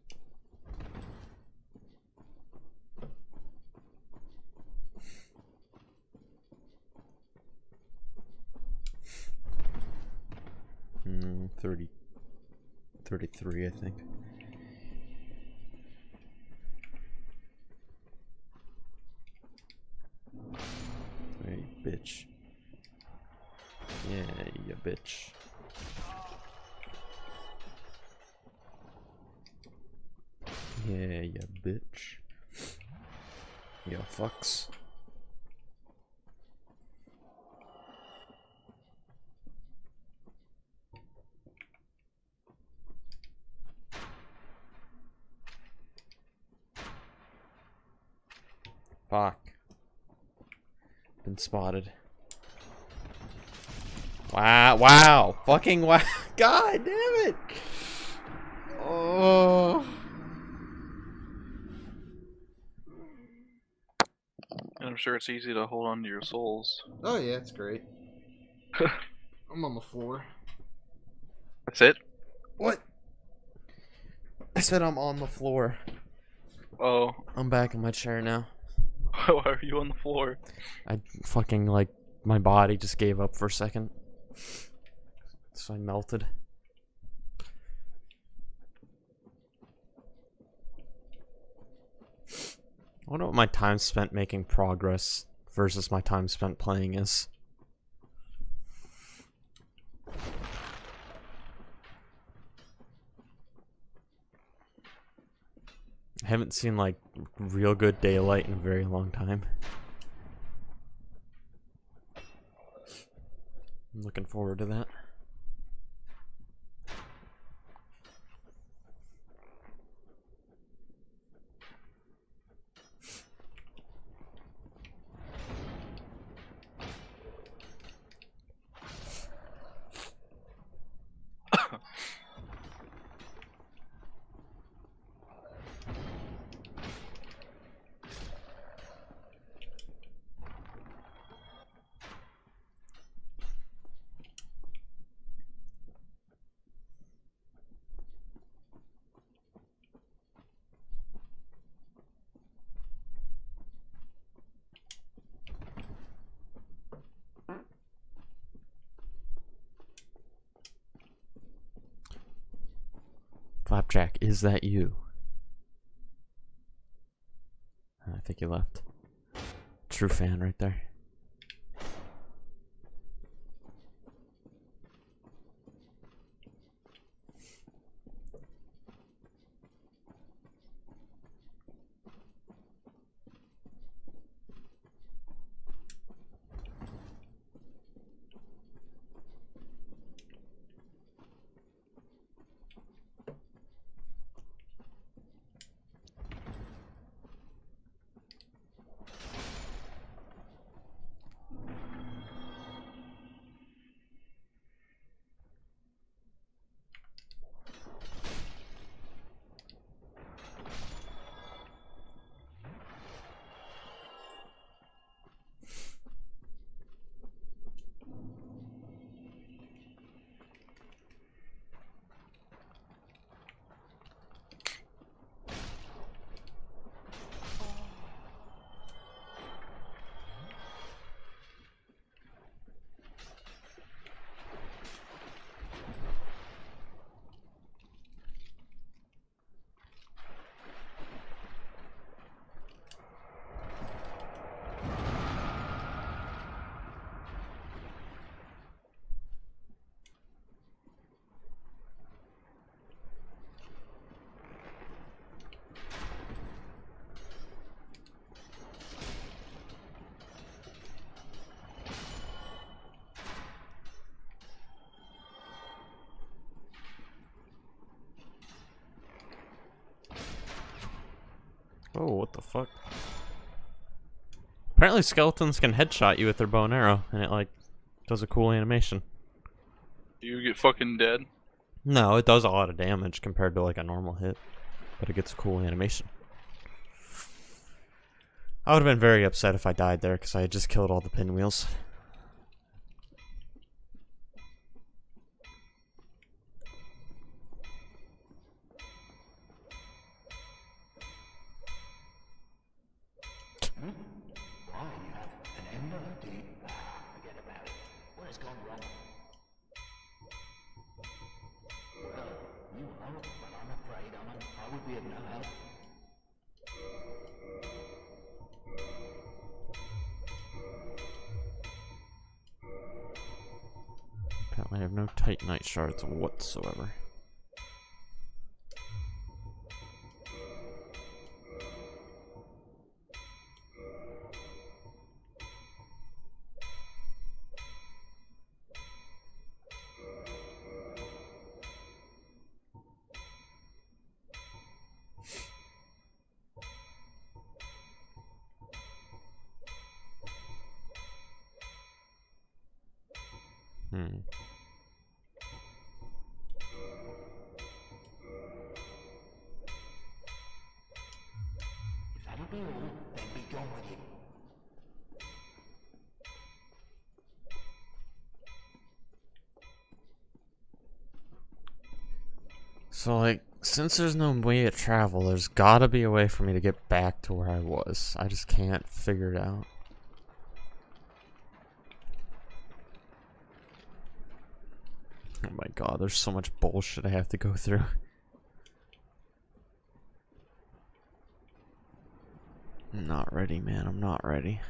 Hmm, 33, I think. Hey, bitch. Yeah, you bitch. Yeah, you bitch. You fucks. Fuck. Been spotted. Wow, wow. Fucking wow. God damn it. Oh. And I'm sure it's easy to hold on to your souls. Oh yeah, it's great. I'm on the floor. That's it? What? I said I'm on the floor. Oh. I'm back in my chair now. Why are you on the floor? I fucking, like, my body just gave up for a second. So I melted. I wonder what my time spent making progress versus my time spent playing is. I haven't seen, like, real good daylight in a very long time. I'm looking forward to that. Flapjack, is that you? I think he left. True fan right there. Oh, what the fuck? Apparently skeletons can headshot you with their bow and arrow, and it, like, does a cool animation. You get fucking dead? No, it does a lot of damage compared to, like, a normal hit. But it gets a cool animation. I would have been very upset if I died there, because I had just killed all the pinwheels. be of no help. Apparently I have no Titanite shards whatsoever. Hmm. If that'll be all, then be gone with it. So, like, since there's no way to travel, there's gotta be a way for me to get back to where I was. I just can't figure it out. Oh my god, there's so much bullshit I have to go through. I'm not ready, man. I'm not ready.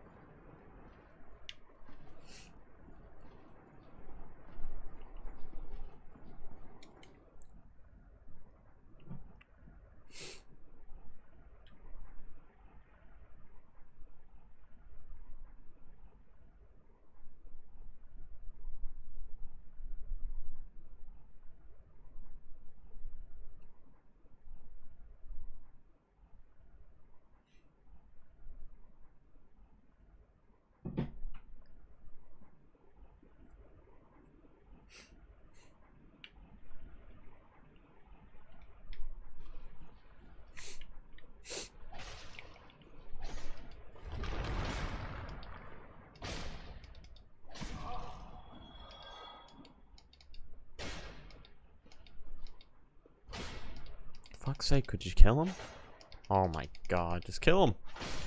Fuck's sake, could you kill him? Oh my god, just kill him.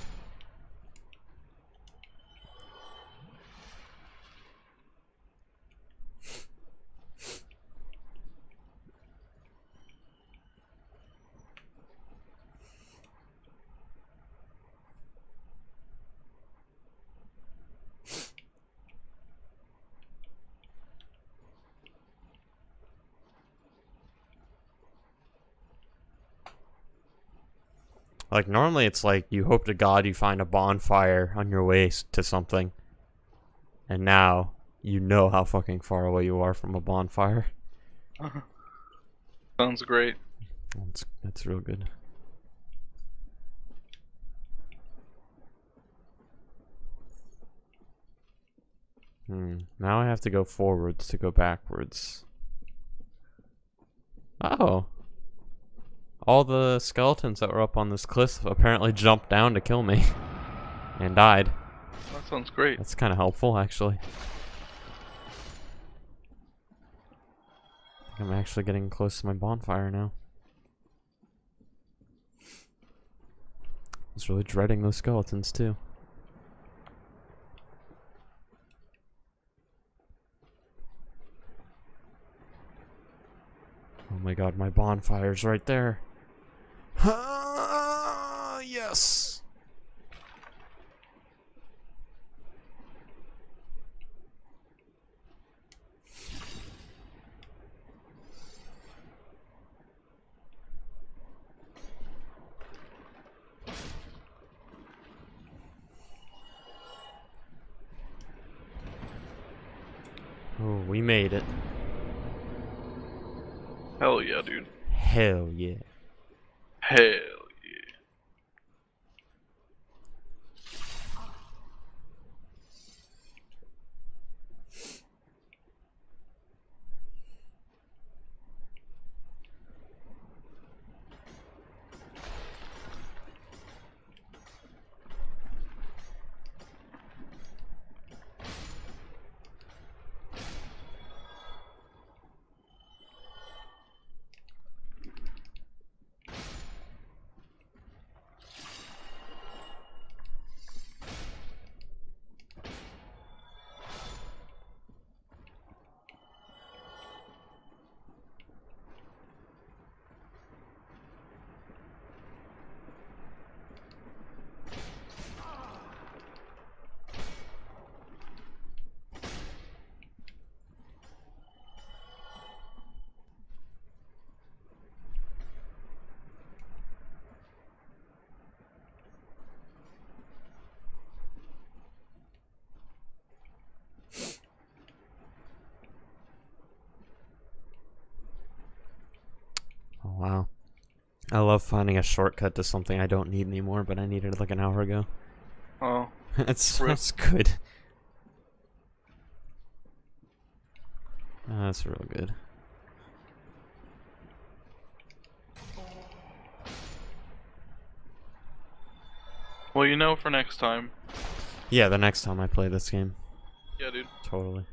Like, normally it's like you hope to God you find a bonfire on your way to something. And now you know how fucking far away you are from a bonfire. Sounds great. That's real good. Now I have to go forwards to go backwards. Oh. All the skeletons that were up on this cliff apparently jumped down to kill me. And died. That sounds great. That's kind of helpful, actually. I think I'm actually getting close to my bonfire now. I was really dreading those skeletons, too. Oh my god, my bonfire's right there. Yes! Oh, we made it. Hell yeah, dude. Hell yeah. Hell yeah. I love finding a shortcut to something I don't need anymore, but I needed it like an hour ago. Oh, That's good. That's real good. well, you know, for next time. Yeah, the next time I play this game. Yeah, dude. Totally.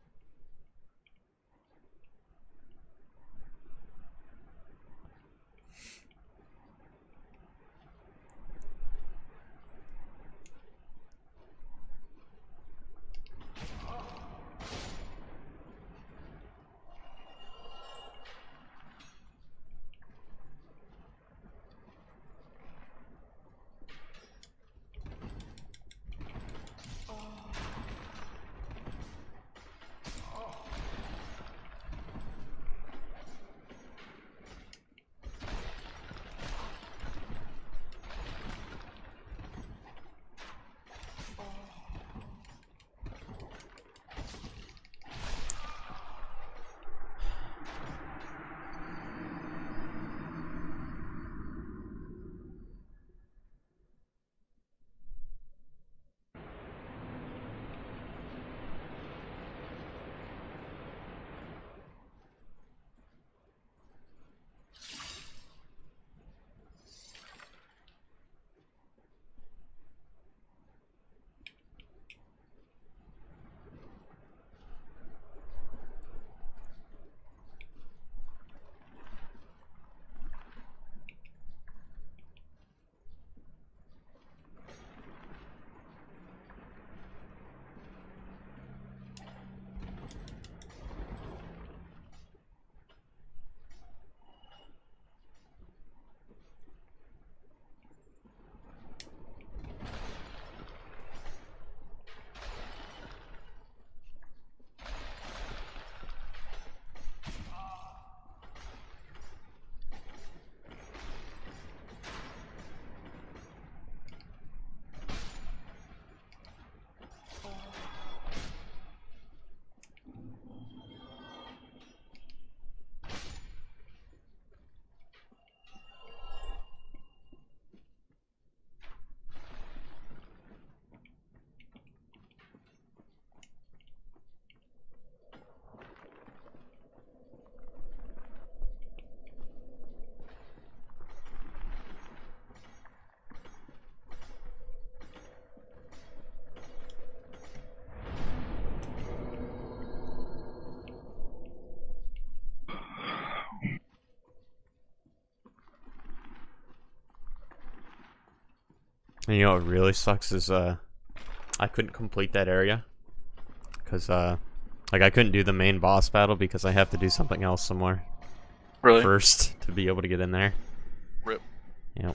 And you know what really sucks is I couldn't complete that area because like I couldn't do the main boss battle because I have to do something else somewhere Really? first to be able to get in there. Rip. Yep.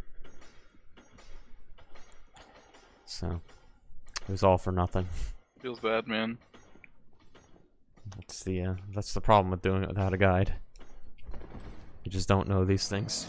So it was all for nothing. Feels bad, man. That's the problem with doing it without a guide. You just don't know these things.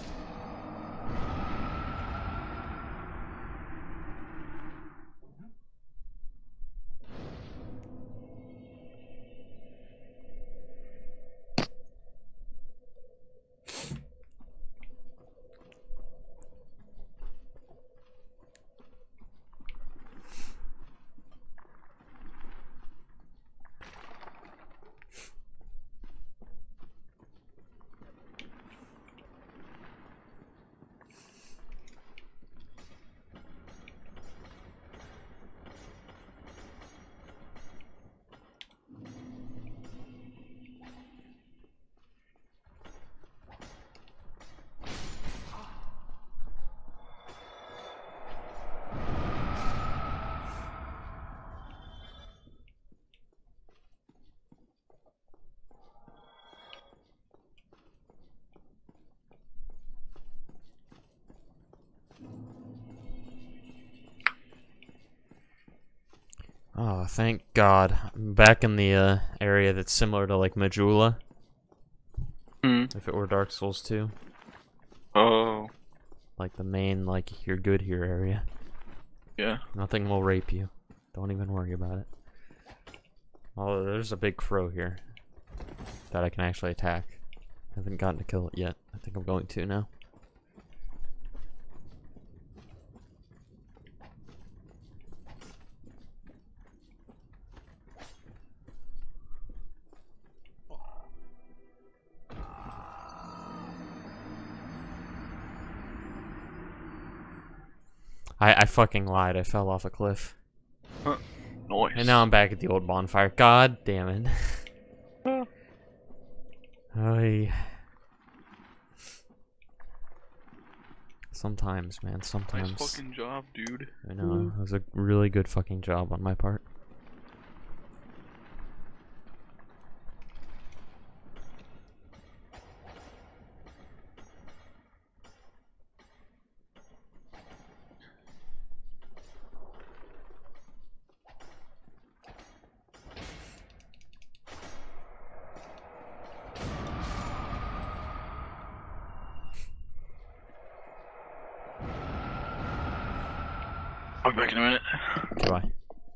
Oh, thank God. I'm back in the area that's similar to like Majula. If it were Dark Souls 2. Oh. Like the main, like, you're good here area. Yeah. Nothing will rape you. Don't even worry about it. Oh, there's a big crow here that I can actually attack. I haven't gotten to kill it yet. I think I'm going to now. I fucking lied. I fell off a cliff. Noise. And now I'm back at the old bonfire. God damn it. Oy. Sometimes, man. Sometimes. Nice fucking job, dude. I know. It was a really good fucking job on my part. I'll be back in a minute. Okay, bye.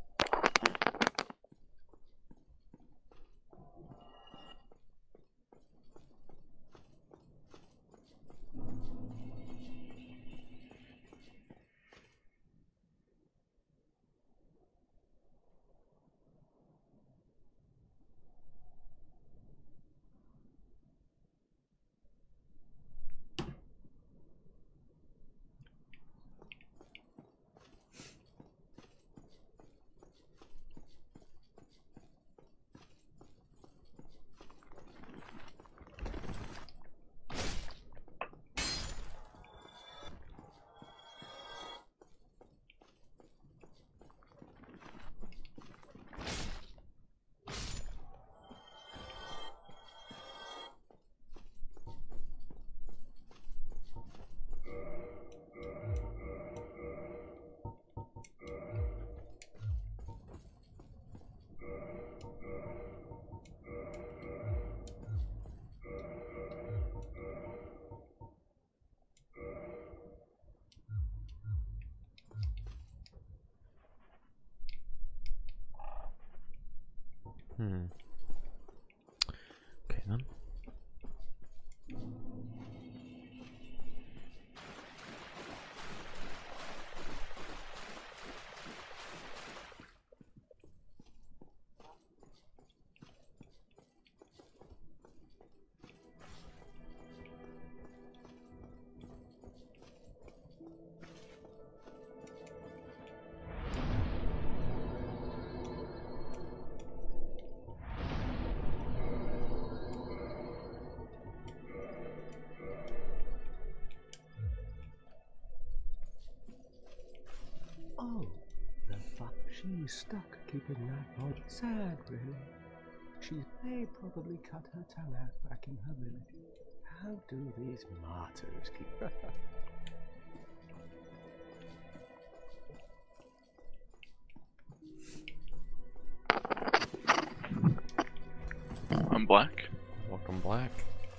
Okay then. Oh, the fuck. She's stuck keeping that pod. Sad, really. She may probably cut her tongue out back in her village. How do these martyrs keep... I'm black. Welcome, Black.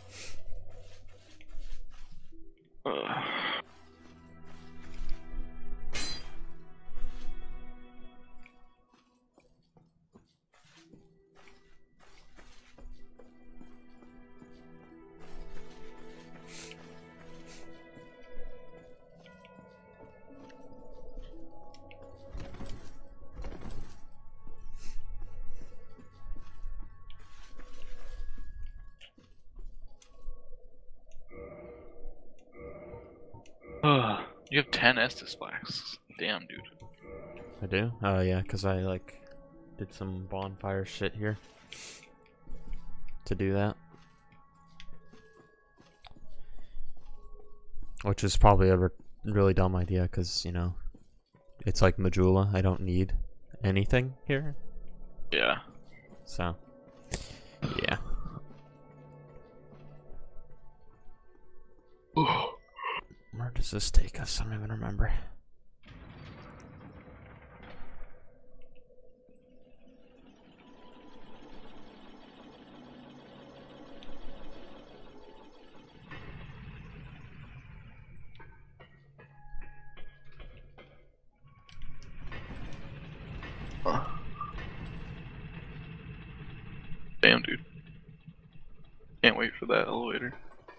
You have 10 Estus flasks. Damn, dude. I do? Oh yeah, because I like did some bonfire shit here to do that. Which is probably a really dumb idea because, you know, it's like Majula. I don't need anything here. Yeah. So, yeah. Where does this take us? I don't even remember. Damn, dude. Can't wait for that elevator.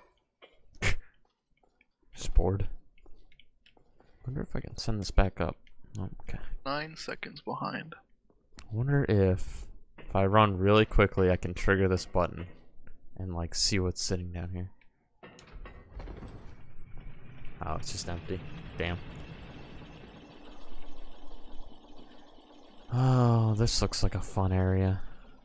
Just bored. Wonder if I can send this back up. Oh, okay. 9 seconds behind. I wonder if I run really quickly, I can trigger this button and like see what's sitting down here. Oh, it's just empty. Damn. Oh, this looks like a fun area.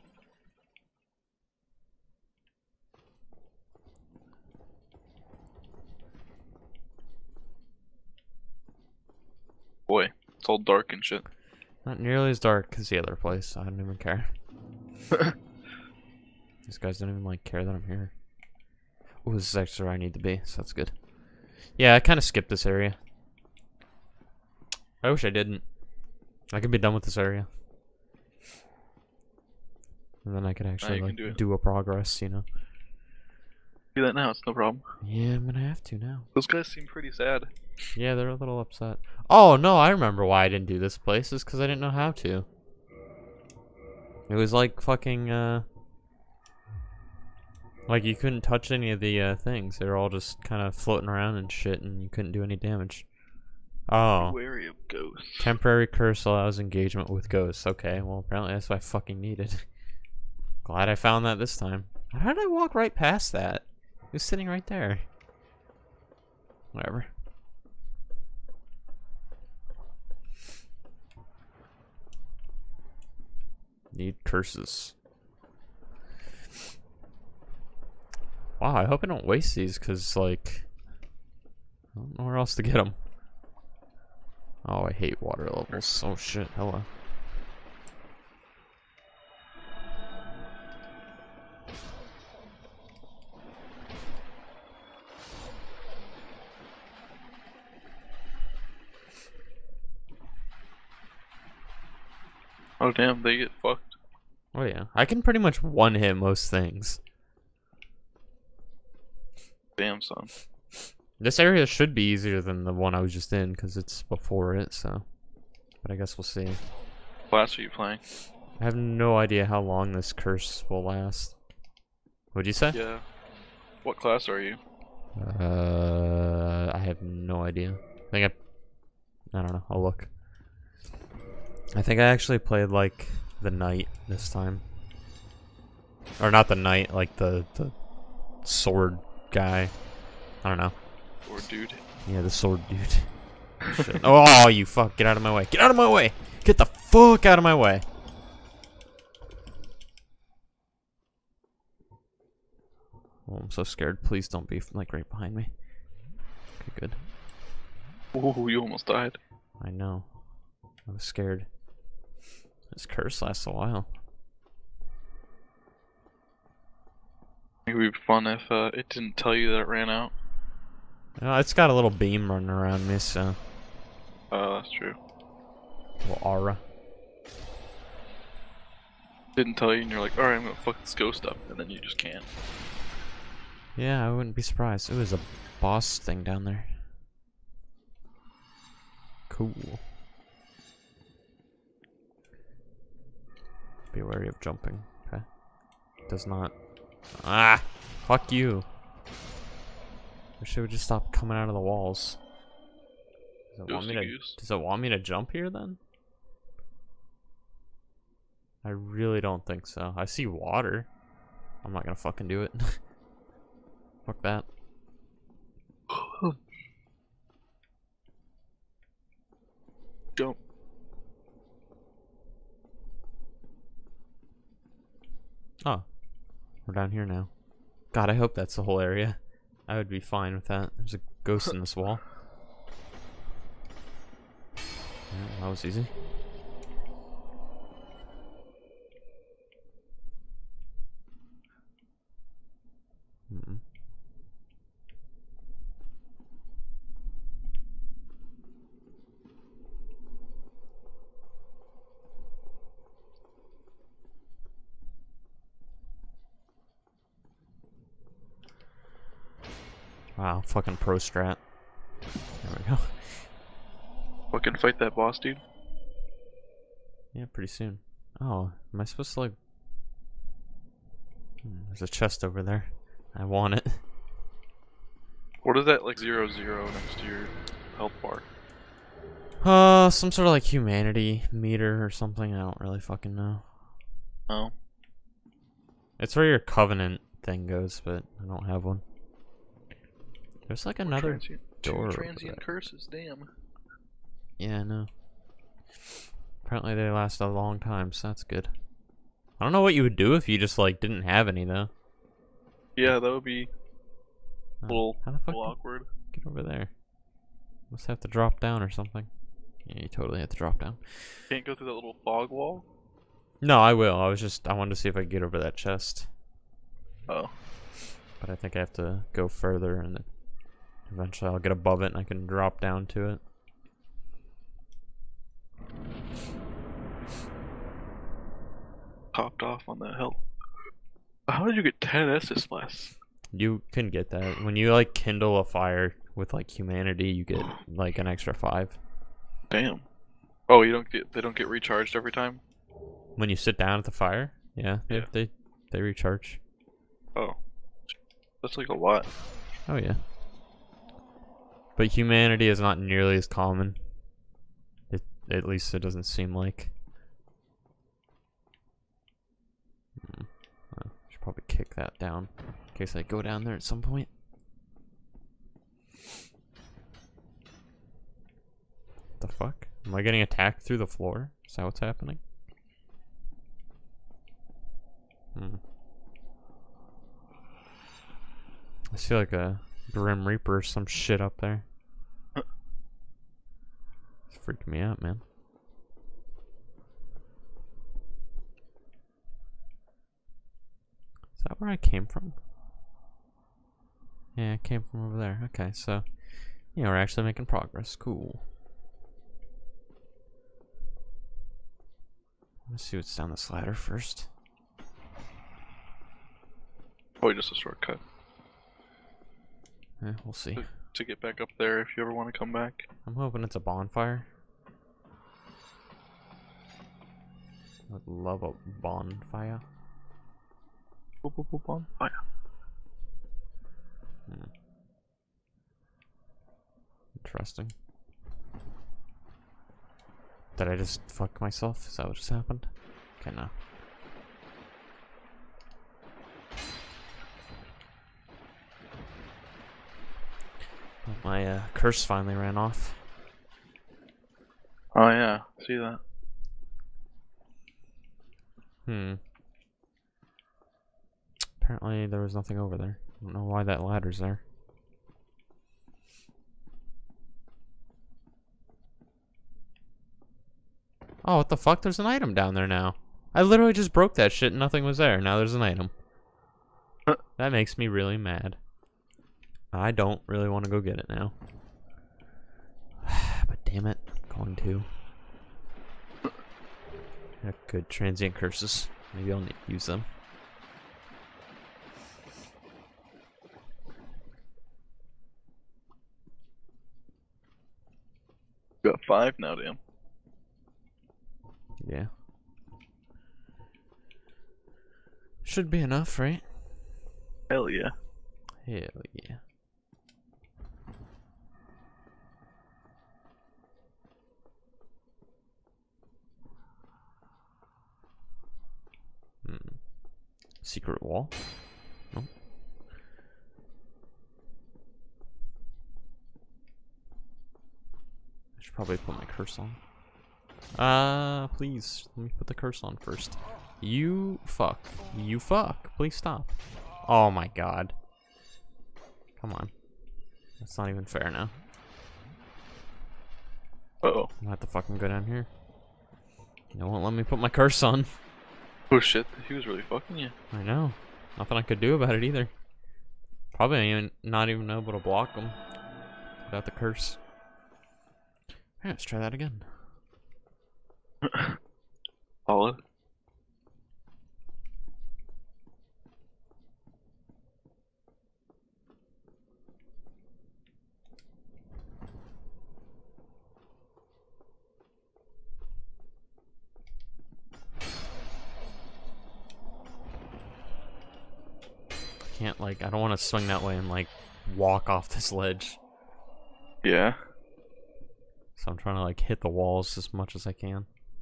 Boy, it's all dark and shit. Not nearly as dark as the other place. So I don't even care. These guys don't even like care that I'm here. Oh, this is actually where I need to be, so that's good. Yeah, I kind of skipped this area. I wish I didn't. I could be done with this area. And then I could actually like do a progress, you know. Do that now, it's no problem. Yeah, I'm gonna have to now. Those guys seem pretty sad. Yeah, they're a little upset. Oh, no, I remember why I didn't do this place. Is because I didn't know how to. It was like fucking, like you couldn't touch any of the, things. They were all just kind of floating around and shit, and you couldn't do any damage. Oh. Wary of ghosts. Temporary curse allows engagement with ghosts. Okay, well, apparently that's what I fucking needed. Glad I found that this time. How did I walk right past that? It was sitting right there. Whatever. Need curses. Wow, I hope I don't waste these, because, like, I don't know where else to get them. Oh, I hate water levels. Oh, shit. Hello. Oh damn, they get fucked. Oh, yeah. I can pretty much one-hit most things. Damn, son. This area should be easier than the one I was just in, because it's before it, so... But I guess we'll see. What class are you playing? I have no idea how long this curse will last. What'd you say? Yeah. What class are you? I have no idea. I don't know. I'll look. I think I actually played, like, the knight this time. Or not the knight, like the sword guy. I don't know. Or dude? Yeah, the sword dude. Shit. Oh, you fuck. Get out of my way. Get out of my way. Get the fuck out of my way. Oh, I'm so scared. Please don't be, like, right behind me. Okay, good. Ooh, you almost died. I know. I was scared. This curse lasts a while. It would be fun if it didn't tell you that it ran out. It's got a little beam running around me, so... Oh, that's true. A little aura. Didn't tell you and you're like, alright, I'm gonna fuck this ghost up, and then you just can't. Yeah, I wouldn't be surprised. It was a boss thing down there. Cool. Be wary of jumping. Okay. Does not. Ah! Fuck you. Wish it would just stop coming out of the walls. Does it want me to jump here then? I really don't think so. I see water. I'm not gonna fucking do it. Fuck that. Jump. Oh. We're down here now. God, I hope that's the whole area. I would be fine with that. There's a ghost in this wall. Yeah, that was easy. Mm-mm. Wow, fucking pro strat. There we go. Fucking fight that boss, dude. Yeah, pretty soon. Oh, am I supposed to like... there's a chest over there. I want it. What is that, like 0, 0 next to your health bar? Some sort of like humanity meter or something. I don't really fucking know. Oh. It's where your covenant thing goes, but I don't have one. There's like another door. Two transient curses, damn. Yeah, I know. Apparently they last a long time, so that's good. I don't know what you would do if you just like didn't have any though. Yeah, that would be a little, How the fuck little did- awkward. Get over there. Must have to drop down or something. Yeah, you totally have to drop down. Can't go through that little fog wall? No, I will. I wanted to see if I could get over that chest. Oh. But I think I have to go further and then eventually I'll get above it and I can drop down to it. Topped off on that hill. How did you get 10 Estus Flasks? You can get that. When you like kindle a fire with like humanity, you get like an extra 5. Damn. Oh, they don't get recharged every time? When you sit down at the fire, yeah, Yeah. they recharge. Oh. That's like a lot. Oh yeah. But humanity is not nearly as common. At least it doesn't seem like. I should probably kick that down in case I go down there at some point. What the fuck? Am I getting attacked through the floor? Is that what's happening? I see like a Grim Reaper or some shit up there. It's freaking me out, man. Is that where I came from? Yeah, I came from over there. Okay, so yeah, we're actually making progress. Cool. Let's see what's down this ladder first. Probably just a shortcut Yeah, we'll see. to get back up there if you ever want to come back. I'm hoping it's a bonfire. I'd love a bonfire. Boop, boop, boop, boop. Oh, yeah. Interesting. Did I just fuck myself? Is that what just happened? Okay, no. Well, my curse finally ran off. Oh yeah, see that? Apparently there was nothing over there. I don't know why that ladder's there. Oh, what the fuck? There's an item down there now. I literally just broke that shit and nothing was there. Now there's an item. That makes me really mad. I don't really want to go get it now. But damn it, I'm going to. Yeah, good transient curses. Maybe I'll need to use them. Got 5 now, damn. Yeah. Should be enough, right? Hell yeah. Hell yeah. Secret wall? No. I should probably put my curse on. Please, let me put the curse on first. You fuck. You fuck. Please stop. Oh my god. Come on. That's not even fair now. Uh-oh. I'm gonna have to fucking go down here. You won't let me put my curse on. Oh shit, he was really fucking you. I know. Nothing I could do about it either. Probably even not even able to block him without the curse. Alright, let's try that again. Solid. Can't like, I don't want to swing that way and like walk off this ledge. Yeah. So I'm trying to like hit the walls as much as I can.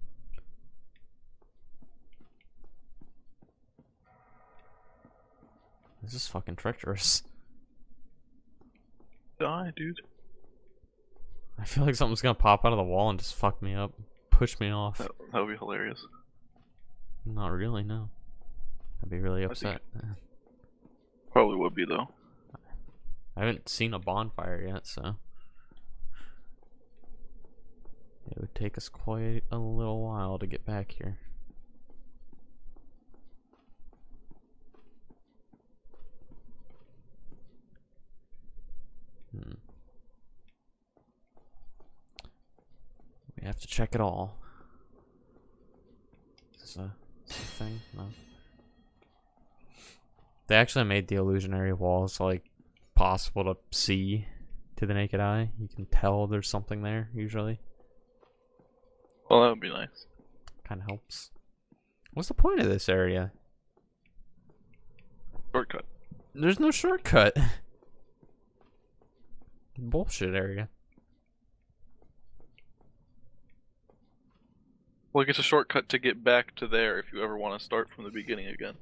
This is fucking treacherous. Die, dude. I feel like something's gonna pop out of the wall and just fuck me up. push me off. That would be hilarious. Not really, no. I'd be really think- upset. Probably would be though. I haven't seen a bonfire yet, so it would take us quite a little while to get back here. We have to check it all. Is this a thing? No. They actually made the illusionary walls like possible to see to the naked eye. You can tell there's something there usually. Well, that would be nice. Kind of helps. What's the point of this area? Shortcut. There's no shortcut. Bullshit area. Well, it's a shortcut to get back to there if you ever want to start from the beginning again.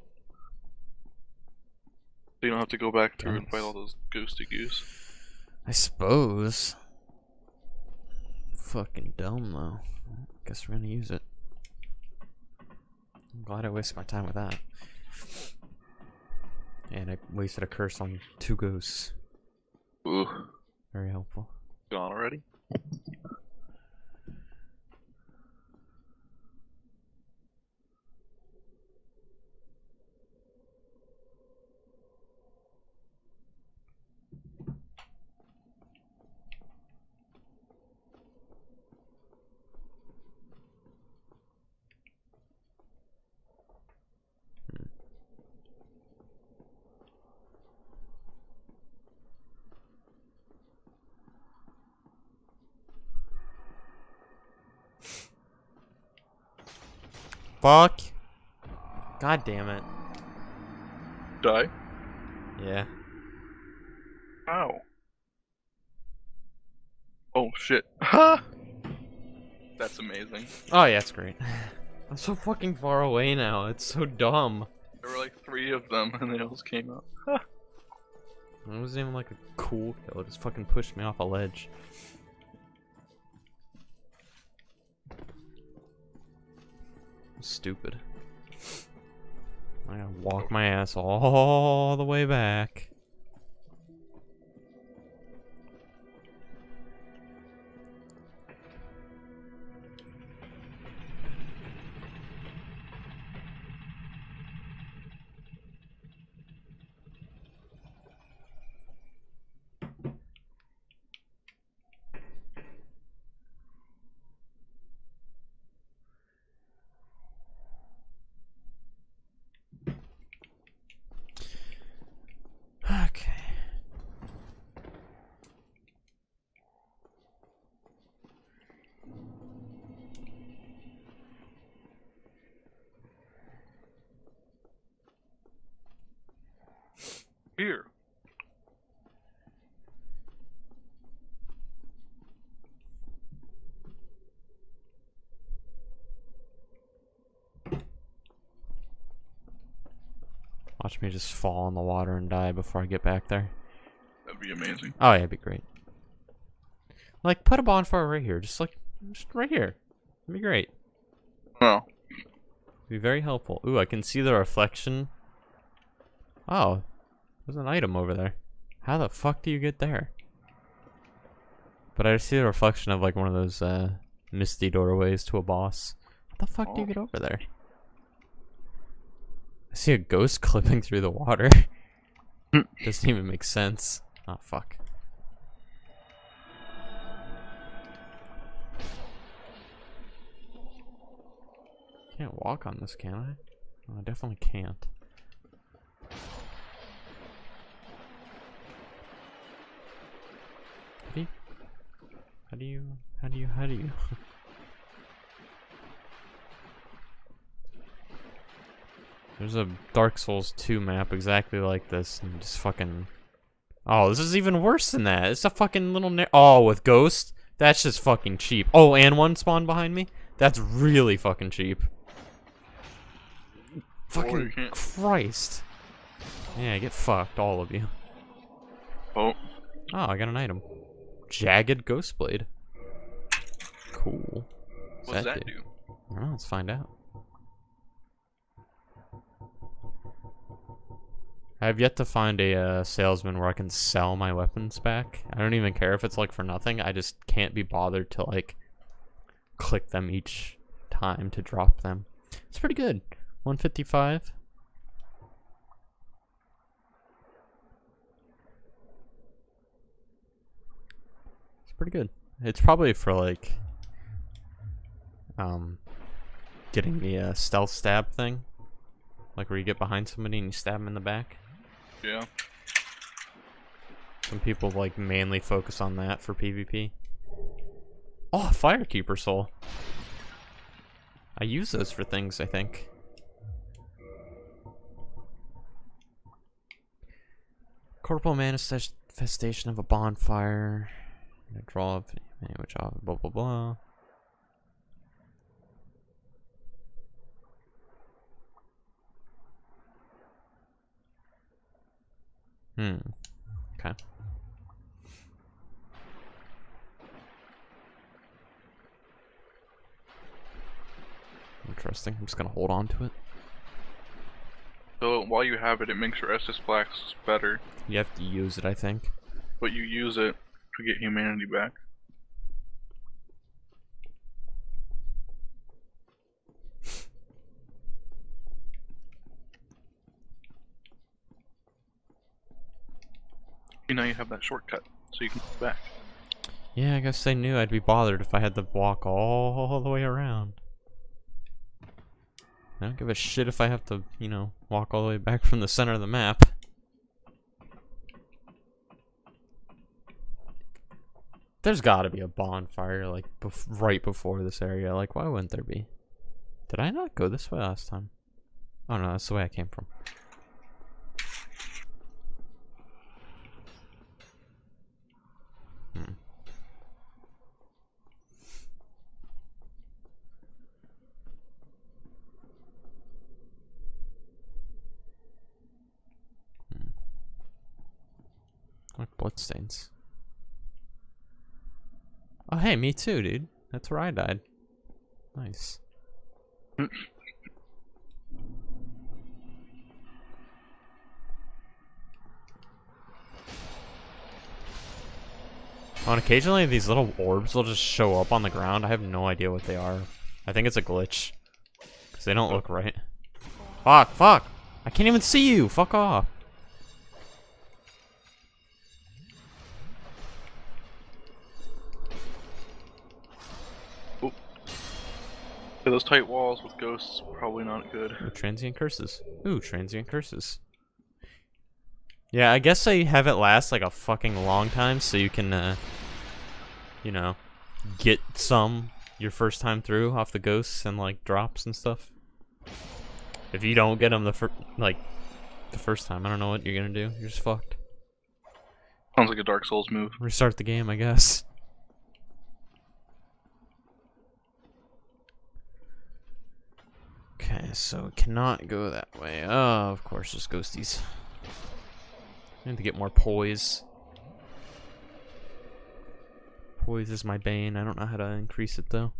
So you don't have to go back through and fight all those ghosty goose. I suppose. Fucking dumb though. Guess we're gonna use it. I'm glad I wasted my time with that. And I wasted a curse on 2 ghosts. Ooh, Very helpful. gone already? Fuck! God damn it. Die? Yeah. Ow. Oh shit. Ha! That's amazing. Oh yeah, it's great. I'm so fucking far away now. It's so dumb. There were like 3 of them and they all just came out. It wasn't even like a cool kill. It just fucking pushed me off a ledge. Stupid. I gotta walk my ass all the way back. Okay. Here. Watch me just fall in the water and die before I get back there. That'd be amazing. Oh yeah, it'd be great. Like, put a bonfire right here. Just right here. It'd be great. Oh. Be very helpful. Ooh, I can see the reflection. Oh, there's an item over there. How the fuck do you get there? But I see the reflection of like one of those misty doorways to a boss. How the fuck do you get over there? I see a ghost clipping through the water. Doesn't even make sense. Oh fuck. Can't walk on this, can I? Oh, I definitely can't. How do you? There's a Dark Souls 2 map exactly like this, and just fucking... Oh, this is even worse than that. It's a fucking little... Oh, with Ghost? That's just fucking cheap. Oh, and one spawned behind me? That's really fucking cheap. Fucking Christ. Yeah, get fucked, all of you. Oh. Oh, I got an item. Jagged Ghost Blade. Cool. What does that do? I don't know, let's find out. I have yet to find a salesman where I can sell my weapons back. I don't even care if it's like for nothing. I just can't be bothered to like click them each time to drop them. It's pretty good. 155. It's pretty good. It's probably for like getting the stealth stab thing, like where you get behind somebody and you stab them in the back. Yeah. Some people like mainly focus on that for PvP. Oh, Firekeeper Soul. I use those for things, I think. Corporal manifestation of a bonfire. A draw of which blah blah blah. Okay. Interesting. I'm just gonna hold on to it. So while you have it, it makes your Estus Flask better, You have to use it, I think. but you use it to get humanity back. You know you have that shortcut, so you can go back. Yeah, I guess they knew I'd be bothered if I had to walk all the way around. I don't give a shit if I have to, you know, walk all the way back from the center of the map. There's gotta be a bonfire, like, right before this area. Like, why wouldn't there be? Did I not go this way last time? Oh no, that's the way I came from. Like bloodstains. Oh hey, me too, dude. That's where I died. Nice. On occasionally these little orbs will just show up on the ground. I have no idea what they are. I think it's a glitch. Because they don't look right. Fuck, fuck! I can't even see you! Fuck off! Yeah, those tight walls with ghosts probably not good. Ooh, transient curses. Ooh, transient curses. Yeah, I guess they have it last like a fucking long time so you can, you know, get some your first time through off the ghosts and like drops and stuff. If you don't get them the first time, I don't know what you're gonna do. You're just fucked. Sounds like a Dark Souls move. Restart the game, I guess. Okay, so it cannot go that way. Oh, of course, there's ghosties. I need to get more poise. Poise is my bane. I don't know how to increase it though.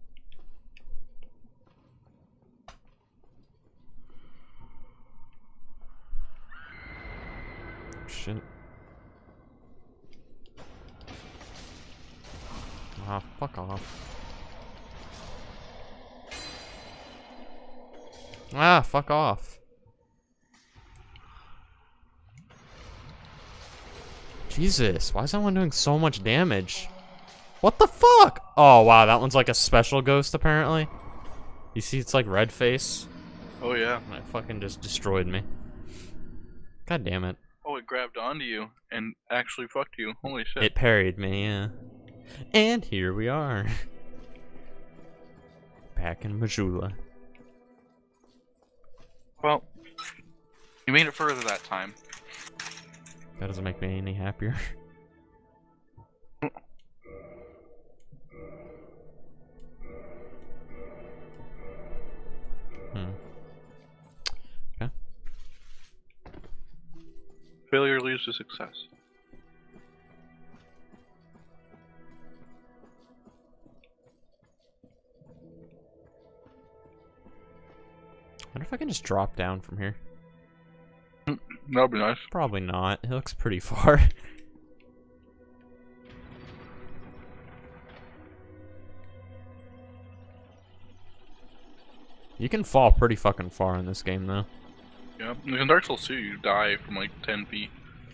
Shit. Ah, fuck off. Ah, fuck off. Jesus, why is that one doing so much damage? What the fuck? Oh, wow, that one's like a special ghost, apparently. You see, it's like red face. Oh yeah. And it fucking just destroyed me. God damn it. Oh, it grabbed onto you and actually fucked you. Holy shit. It parried me, yeah. And here we are. Back in Majula. Well, you made it further that time. That doesn't make me any happier. Okay. Failure leads to success. wonder if I can just drop down from here. That'd be nice. Probably not. It looks pretty far. You can fall pretty fucking far in this game, though. Yeah, in Dark Souls 2, you die from like 10 feet.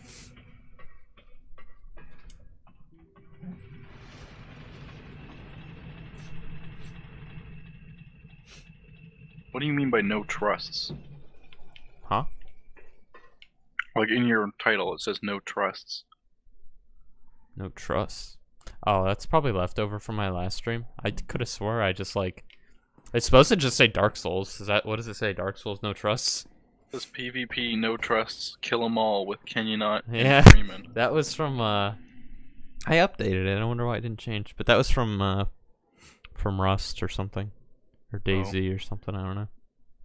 What do you mean by no trusts? Huh? Like in your title, it says no trusts. No trust. Oh, that's probably leftover from my last stream. I could have swore I just like... It's supposed to just say Dark Souls. Is that... What does it say? Dark Souls, no trusts? It says PvP, no trusts, kill 'em all with Kenyanot Yeah. and Freeman. That was from, I updated it. I wonder why it didn't change. But that was from Rust or something. Or DayZ or something, I don't know.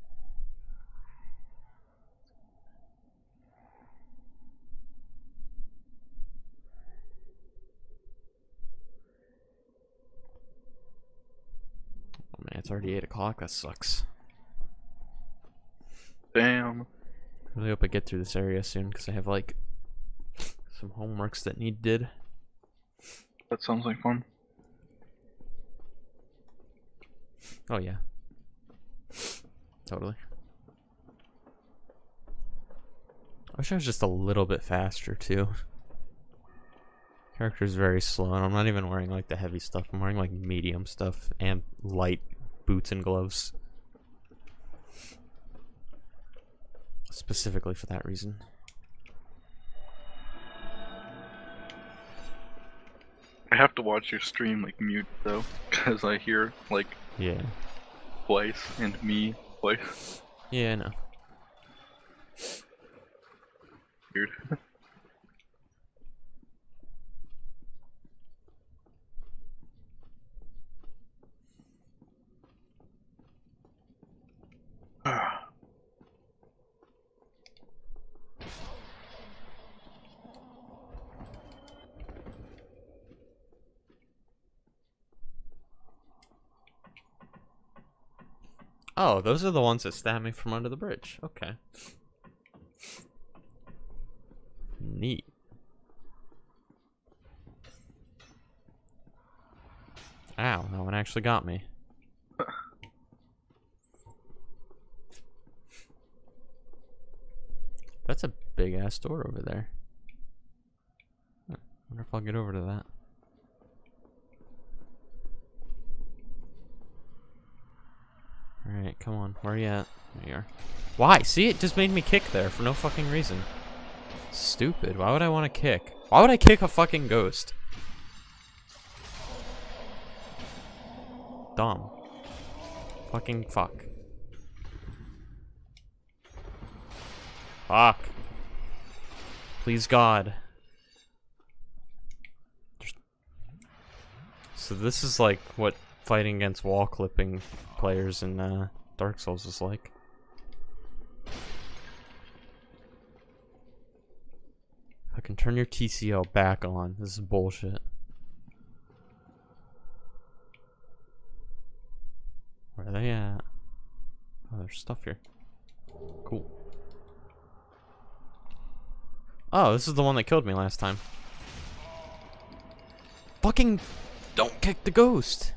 Oh man, it's already 8 o'clock. That sucks. Damn. I really hope I get through this area soon because I have like some homeworks that need did. That sounds like fun. Oh yeah. Totally. I wish I was just a little bit faster too. Character's very slow and I'm not even wearing like the heavy stuff. I'm wearing like medium stuff and light boots and gloves. Specifically for that reason. I have to watch your stream like mute though, because I hear like Yeah. twice and me twice. Yeah, I know. Weird. Oh, those are the ones that stabbed me from under the bridge. Okay. Neat. Ow, that one actually got me. That's a big ass door over there. I wonder if I'll get over to that. Alright, come on. Where are you at? There you are. Why? See, it just made me kick there for no fucking reason. Stupid. Why would I want to kick? Why would I kick a fucking ghost? Dumb. Fucking fuck. Fuck. Please God. So this is like what fighting against wall clipping players in Dark Souls is like. I can turn your TCL back on. This is bullshit. Where are they at? Oh, there's stuff here. Cool. Oh, this is the one that killed me last time. Fucking don't kick the ghost.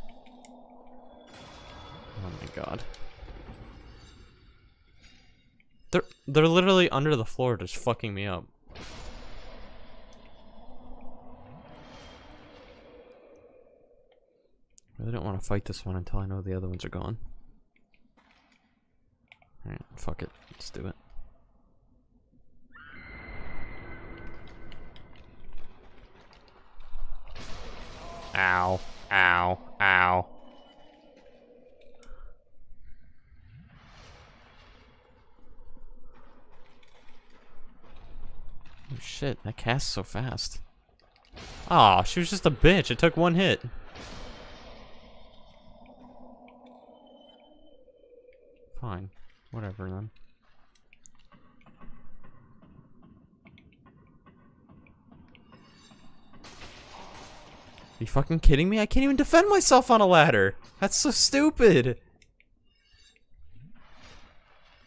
Oh my god. They're literally under the floor just fucking me up. I really don't want to fight this one until I know the other ones are gone. Alright, fuck it. Let's do it. Ow. Ow. Ow. Oh shit, that casts so fast. Aw, she was just a bitch. It took one hit. Fine. Whatever then. Are you fucking kidding me? I can't even defend myself on a ladder. That's so stupid.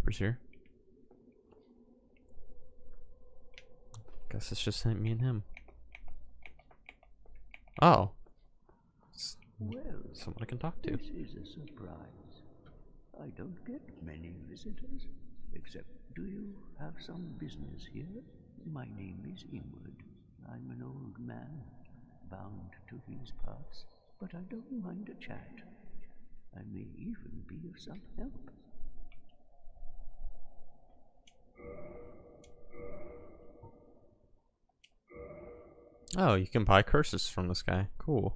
Hopper's here. Guess it's just me and him. Oh. Well, Someone I can talk to. this is a surprise. I don't get many visitors. Except, do you have some business here? My name is Inward. I'm an old man, bound to these parts, but I don't mind a chat. I may even be of some help. Oh, you can buy curses from this guy. Cool.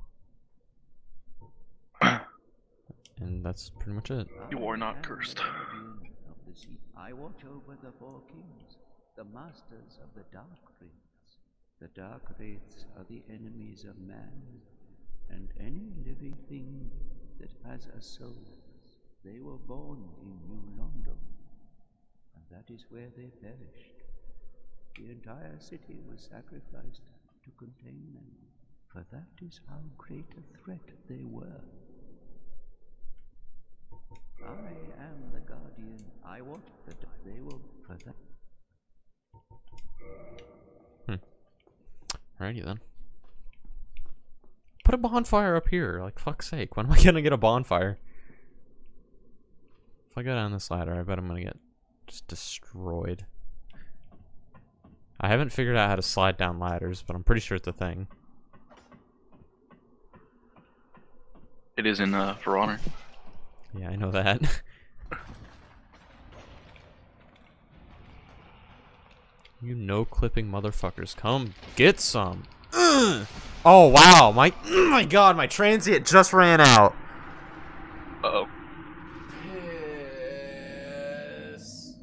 And that's pretty much it. You are not cursed. Of the sea. I watch over the four kings, the masters of the Dark Wraiths. The Dark Wraiths are the enemies of man, and any living thing that has a soul. They were born in New London, and that is where they perished. The entire city was sacrificed to contain them, for that is how great a threat they were. I am the guardian. I watch the they will for that. Alrighty then. Put a bonfire up here, like fuck's sake. When am I gonna get a bonfire? If I go down this ladder, I bet I'm gonna get just destroyed. I haven't figured out how to slide down ladders, but I'm pretty sure it's a thing. It is in For Honor. Yeah, I know that. You no-clipping motherfuckers, come get some. Ugh. Oh wow, my god, my transient just ran out. Uh-oh. Piss.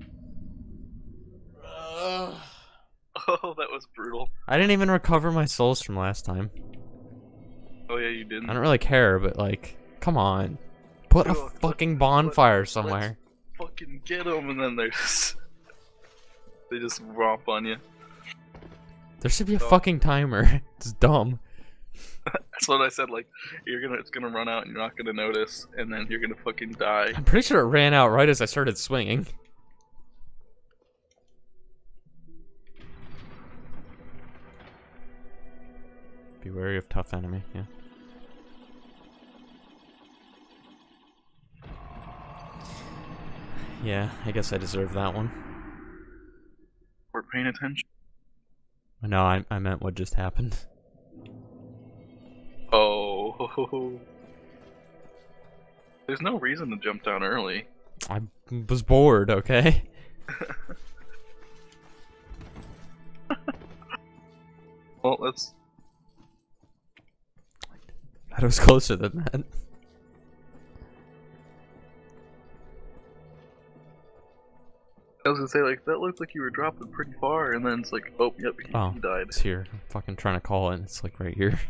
Oh, that was brutal. I didn't even recover my souls from last time. Oh yeah, you didn't. I don't really care, but like, come on. Put a Dude, fucking bonfire let's somewhere. Fucking get them, and then they just romp on you. There should be a fucking timer. It's dumb. That's what I said. Like, it's gonna run out, and you're not gonna notice, and then you're gonna fucking die. I'm pretty sure it ran out right as I started swinging. Be wary of tough enemy, yeah. Yeah, I guess I deserve that one. We're paying attention. No, I meant what just happened. Oh. There's no reason to jump down early. I was bored, okay? Well, that's... It was closer than that. I was gonna say, like, that looked like you were dropping pretty far, and then it's like, oh, yep, he died. It's here. I'm fucking trying to call it. It's like right here.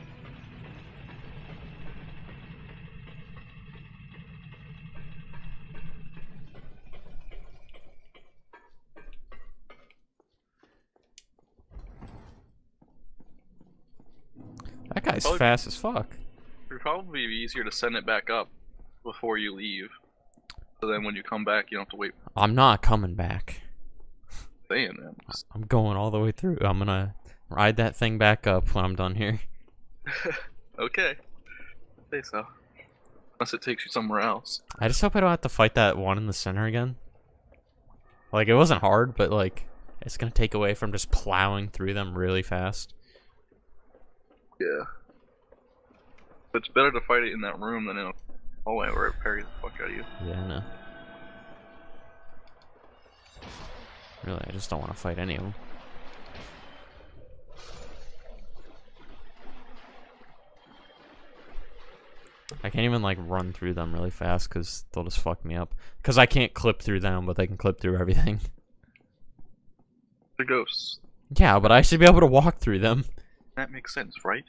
That guy's Probably- fast as fuck. It'd probably be easier to send it back up before you leave. So then when you come back, you don't have to wait. I'm not coming back. Saying that. I'm going all the way through. I'm gonna ride that thing back up when I'm done here. Okay. Say so. Unless it takes you somewhere else. I just hope I don't have to fight that one in the center again. Like, it wasn't hard, but like, it's gonna take away from just plowing through them really fast. Yeah. But it's better to fight it in that room than in a hallway where it parries the fuck out of you. Yeah, I know. Really, I just don't want to fight any of them. I can't even like run through them really fast because they'll just fuck me up. Because I can't clip through them, but they can clip through everything. The ghosts. Yeah, but I should be able to walk through them. That makes sense, right?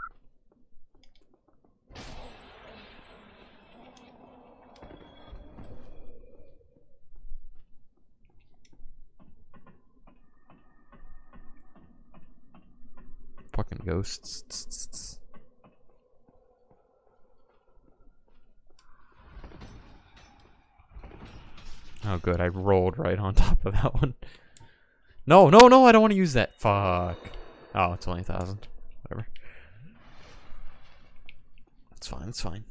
Fucking ghosts. Oh, good. I rolled right on top of that one. No, no, no, I don't want to use that. Fuck. Oh, it's only 1,000. Whatever. It's fine, it's fine.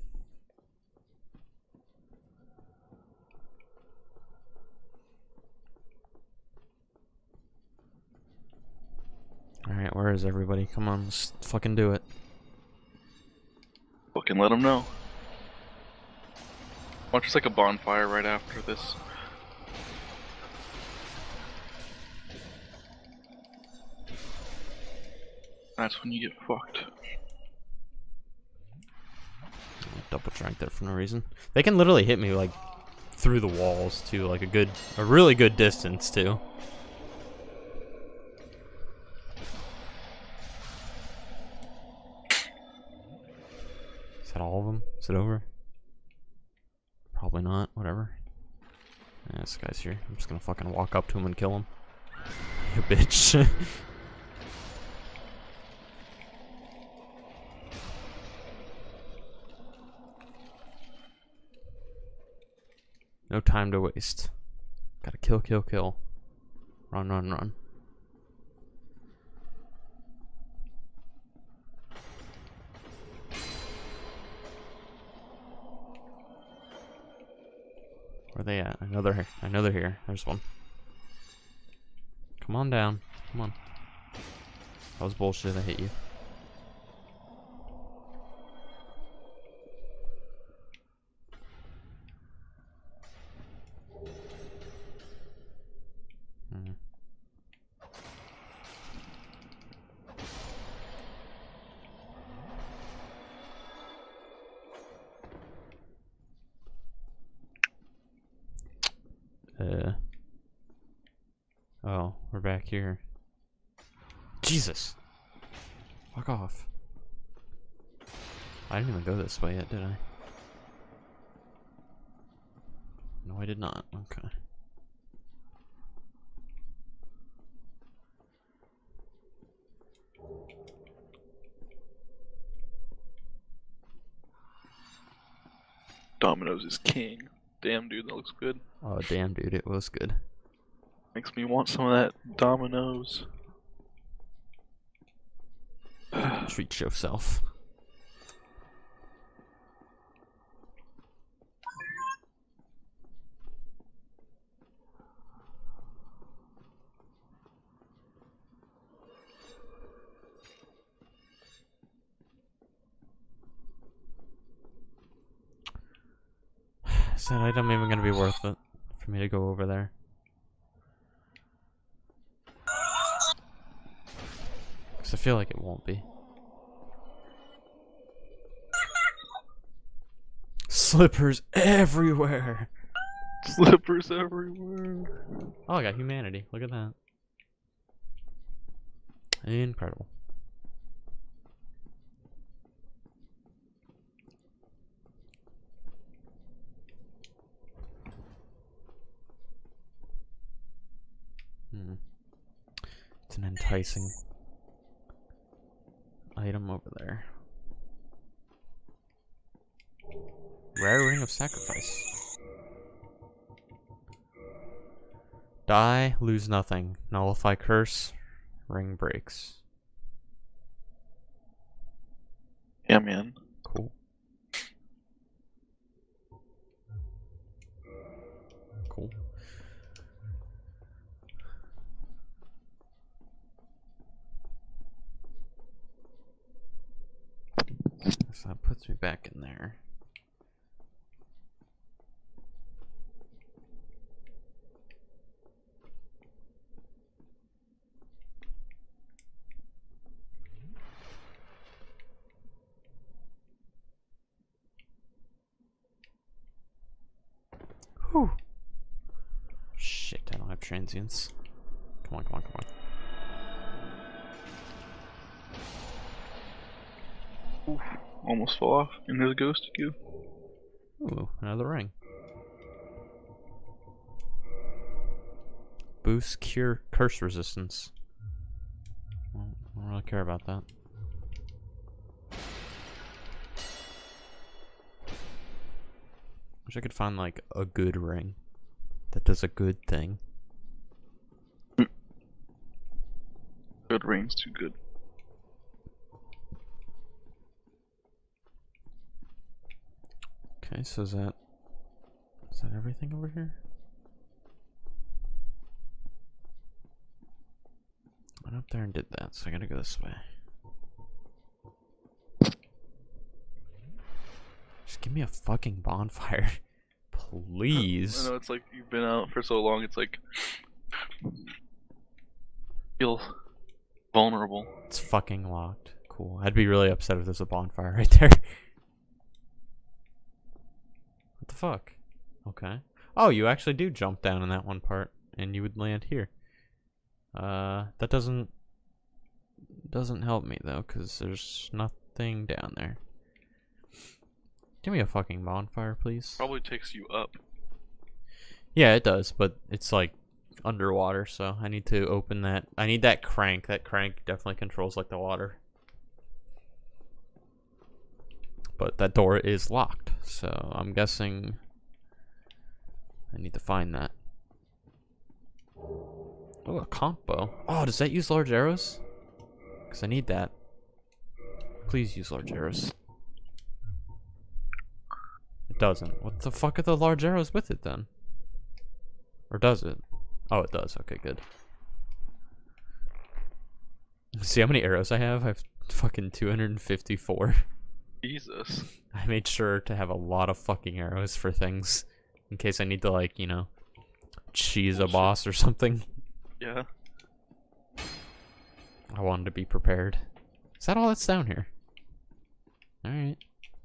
Alright, where is everybody? Come on, let's fucking do it. Fucking let them know. Watch just like a bonfire right after this. That's when you get fucked. Double drank there for no reason. They can literally hit me like through the walls too, like a really good distance too. Is that all of them? Is it over? Probably not. Whatever. Yeah, this guy's here. I'm just gonna fucking walk up to him and kill him. You bitch. No time to waste. Gotta kill, kill, kill. Run, run, run. Where are they at? Another here. There's one. Come on down. Come on. That was bullshit. I hate you. Oh, we're back here. Jesus! Fuck off. I didn't even go this way yet, did I? No, I did not. Okay. Domino's is king. Damn, dude, that looks good. Oh, damn, dude, it was good. Makes me want some of that Domino's. Treat yourself. Is that item even gonna be worth it for me to go over there? Because I feel like it won't be. Slippers everywhere! Slippers everywhere. Oh, I got humanity. Look at that. Incredible. It's an enticing item over there. Rare Ring of Sacrifice. Die, lose nothing. Nullify curse, ring breaks. Yeah, man. Cool. Cool. So that puts me back in there. Whew. Shit, I don't have transients. Come on, come on, come on. Oof. Almost fell off into the ghost queue. Ooh, another ring. Boost cure curse resistance. Well, I don't really care about that. Wish I could find like a good ring. that does a good thing. Good rain's too good. Okay, so is that everything over here? Went up there and did that, so I gotta go this way. Just give me a fucking bonfire. Please. I know, it's like you've been out for so long, it's like feel vulnerable. It's fucking locked. Cool. I'd be really upset if there's a bonfire right there. What the fuck? Okay. Oh, you actually do jump down in that one part, and you would land here. That doesn't help me though, because there's nothing down there. Give me a fucking bonfire, please. Probably takes you up. Yeah, it does, but it's like underwater, so I need to open that. I need that crank. That crank definitely controls like the water. But that door is locked, so I'm guessing I need to find that. Oh, a combo. Oh, does that use large arrows? Because I need that. Please use large arrows. It doesn't. What the fuck are the large arrows with it then? Or does it? Oh, it does. Okay, good. See how many arrows I have? I have fucking 254. Jesus. I made sure to have a lot of fucking arrows for things. In case I need to, like, you know, cheese a boss or something. Yeah. I wanted to be prepared. Is that all that's down here? Alright.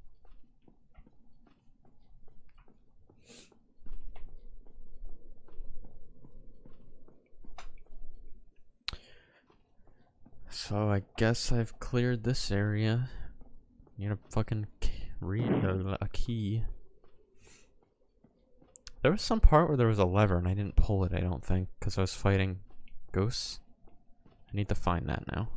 So I guess I've cleared this area. Need a fucking a key. There was some part where there was a lever and I didn't pull it, I don't think, because I was fighting ghosts. I need to find that now.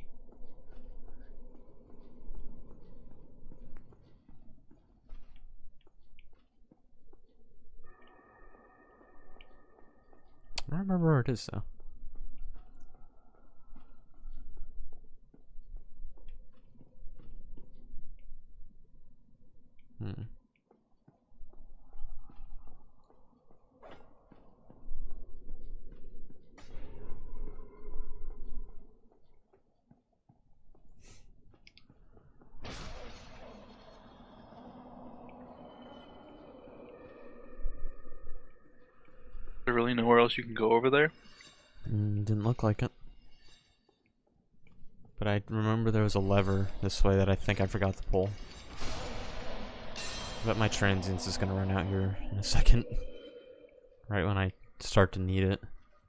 I don't remember where it is though. There really nowhere else you can go over there? Didn't look like it. But I remember there was a lever this way that I think I forgot to pull. I bet my transience is gonna run out here in a second. Right when I start to need it.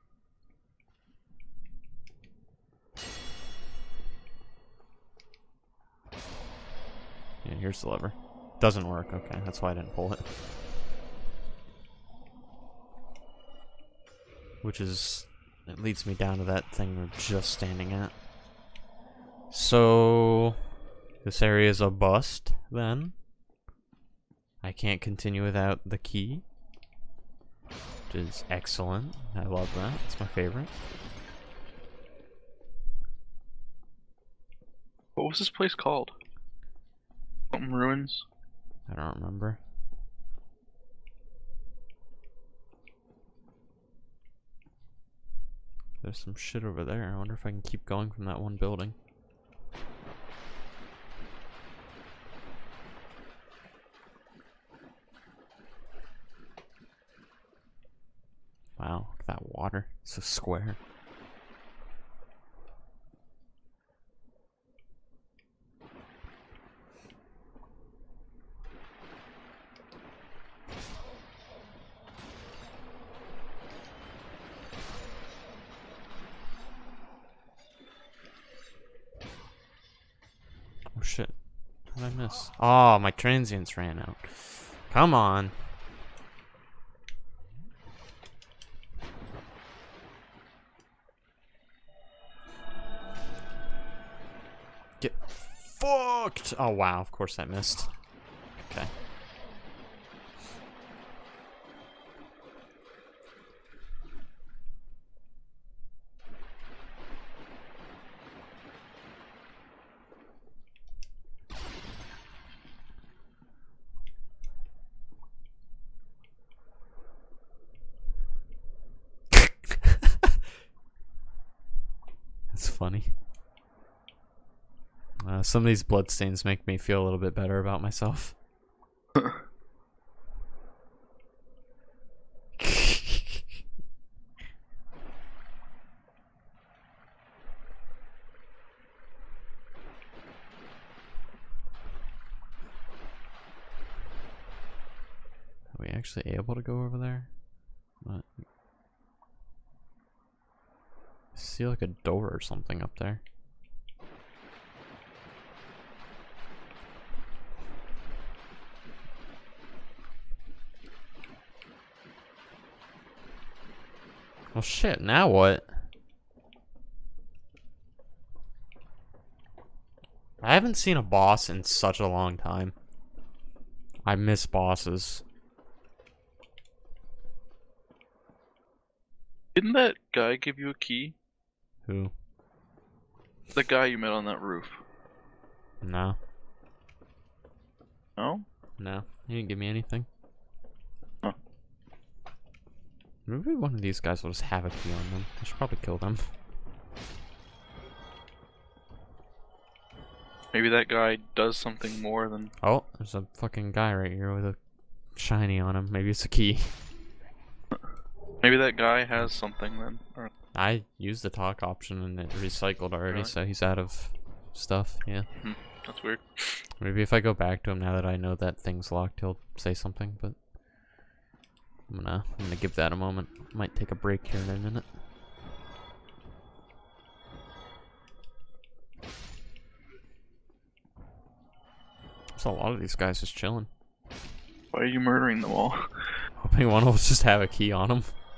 Yeah, here's the lever. Doesn't work, okay, that's why I didn't pull it. Which is, it leads me down to that thing we're just standing at. So, this area is a bust, then. I can't continue without the key. Which is excellent. I love that. It's my favorite. What was this place called? Something ruins? I don't remember. There's some shit over there. I wonder if I can keep going from that one building. Wow, look at that water. It's so square. Oh shit. What did I miss? Oh, my transients ran out. Come on. Get fucked! Oh wow, of course I missed. Okay. funny. Some of these bloodstains make me feel a little bit better about myself. Are we actually able to go over there? What? I see like a door or something up there. Well, shit, now what? I haven't seen a boss in such a long time. I miss bosses. Didn't that guy give you a key? Who? The guy you met on that roof. No. No? No. He didn't give me anything. Huh. Maybe one of these guys will just have a key on them. I should probably kill them. Maybe that guy does something more than... Oh, there's a fucking guy right here with a shiny on him. Maybe it's a key. Maybe that guy has something then. Or... I used the talk option and it recycled already, Really? so he's out of stuff, yeah. That's weird. Maybe if I go back to him now that I know that thing's locked, he'll say something, but I'm gonna give that a moment. Might take a break here in a minute. There's a lot of these guys just chilling. Why are you murdering them all? Hoping one will just have a key on him.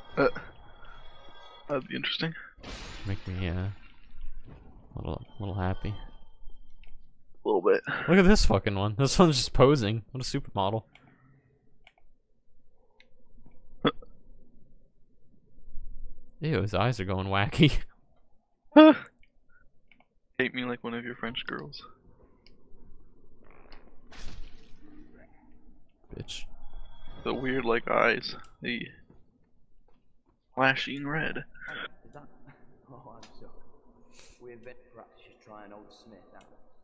That'd be interesting. Make me a little happy. A little bit. Look at this fucking one. This one's just posing. What a supermodel. Ew, his eyes are going wacky. Hate me like one of your French girls. Bitch. The weird like eyes. The flashing red. Is that? Oh, I'm sorry. We bet perhaps you should try an old Smith, that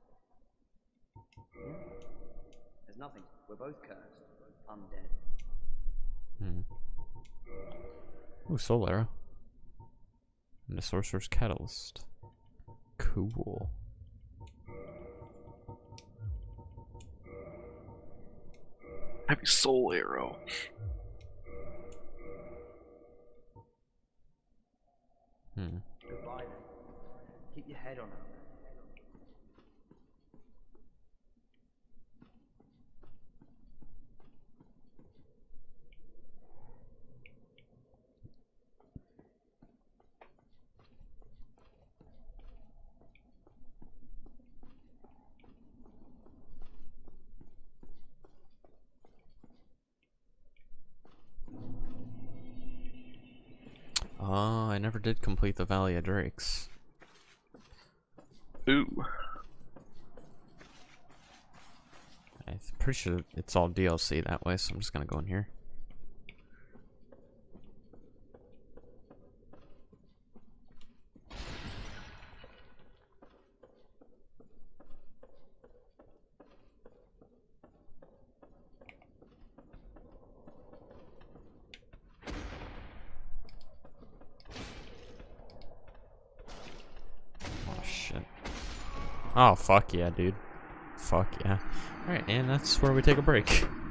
one. There's nothing. We're both cursed. Undead. Ooh, soul arrow. And the sorcerer's catalyst. Cool. Heavy soul arrow. Goodbye then. Keep your head on up. Oh, I never did complete the Valley of Drakes. Ooh. I'm pretty sure it's all DLC that way, so I'm just gonna go in here. Oh, fuck yeah, dude. Fuck yeah. Alright, and that's where we take a break.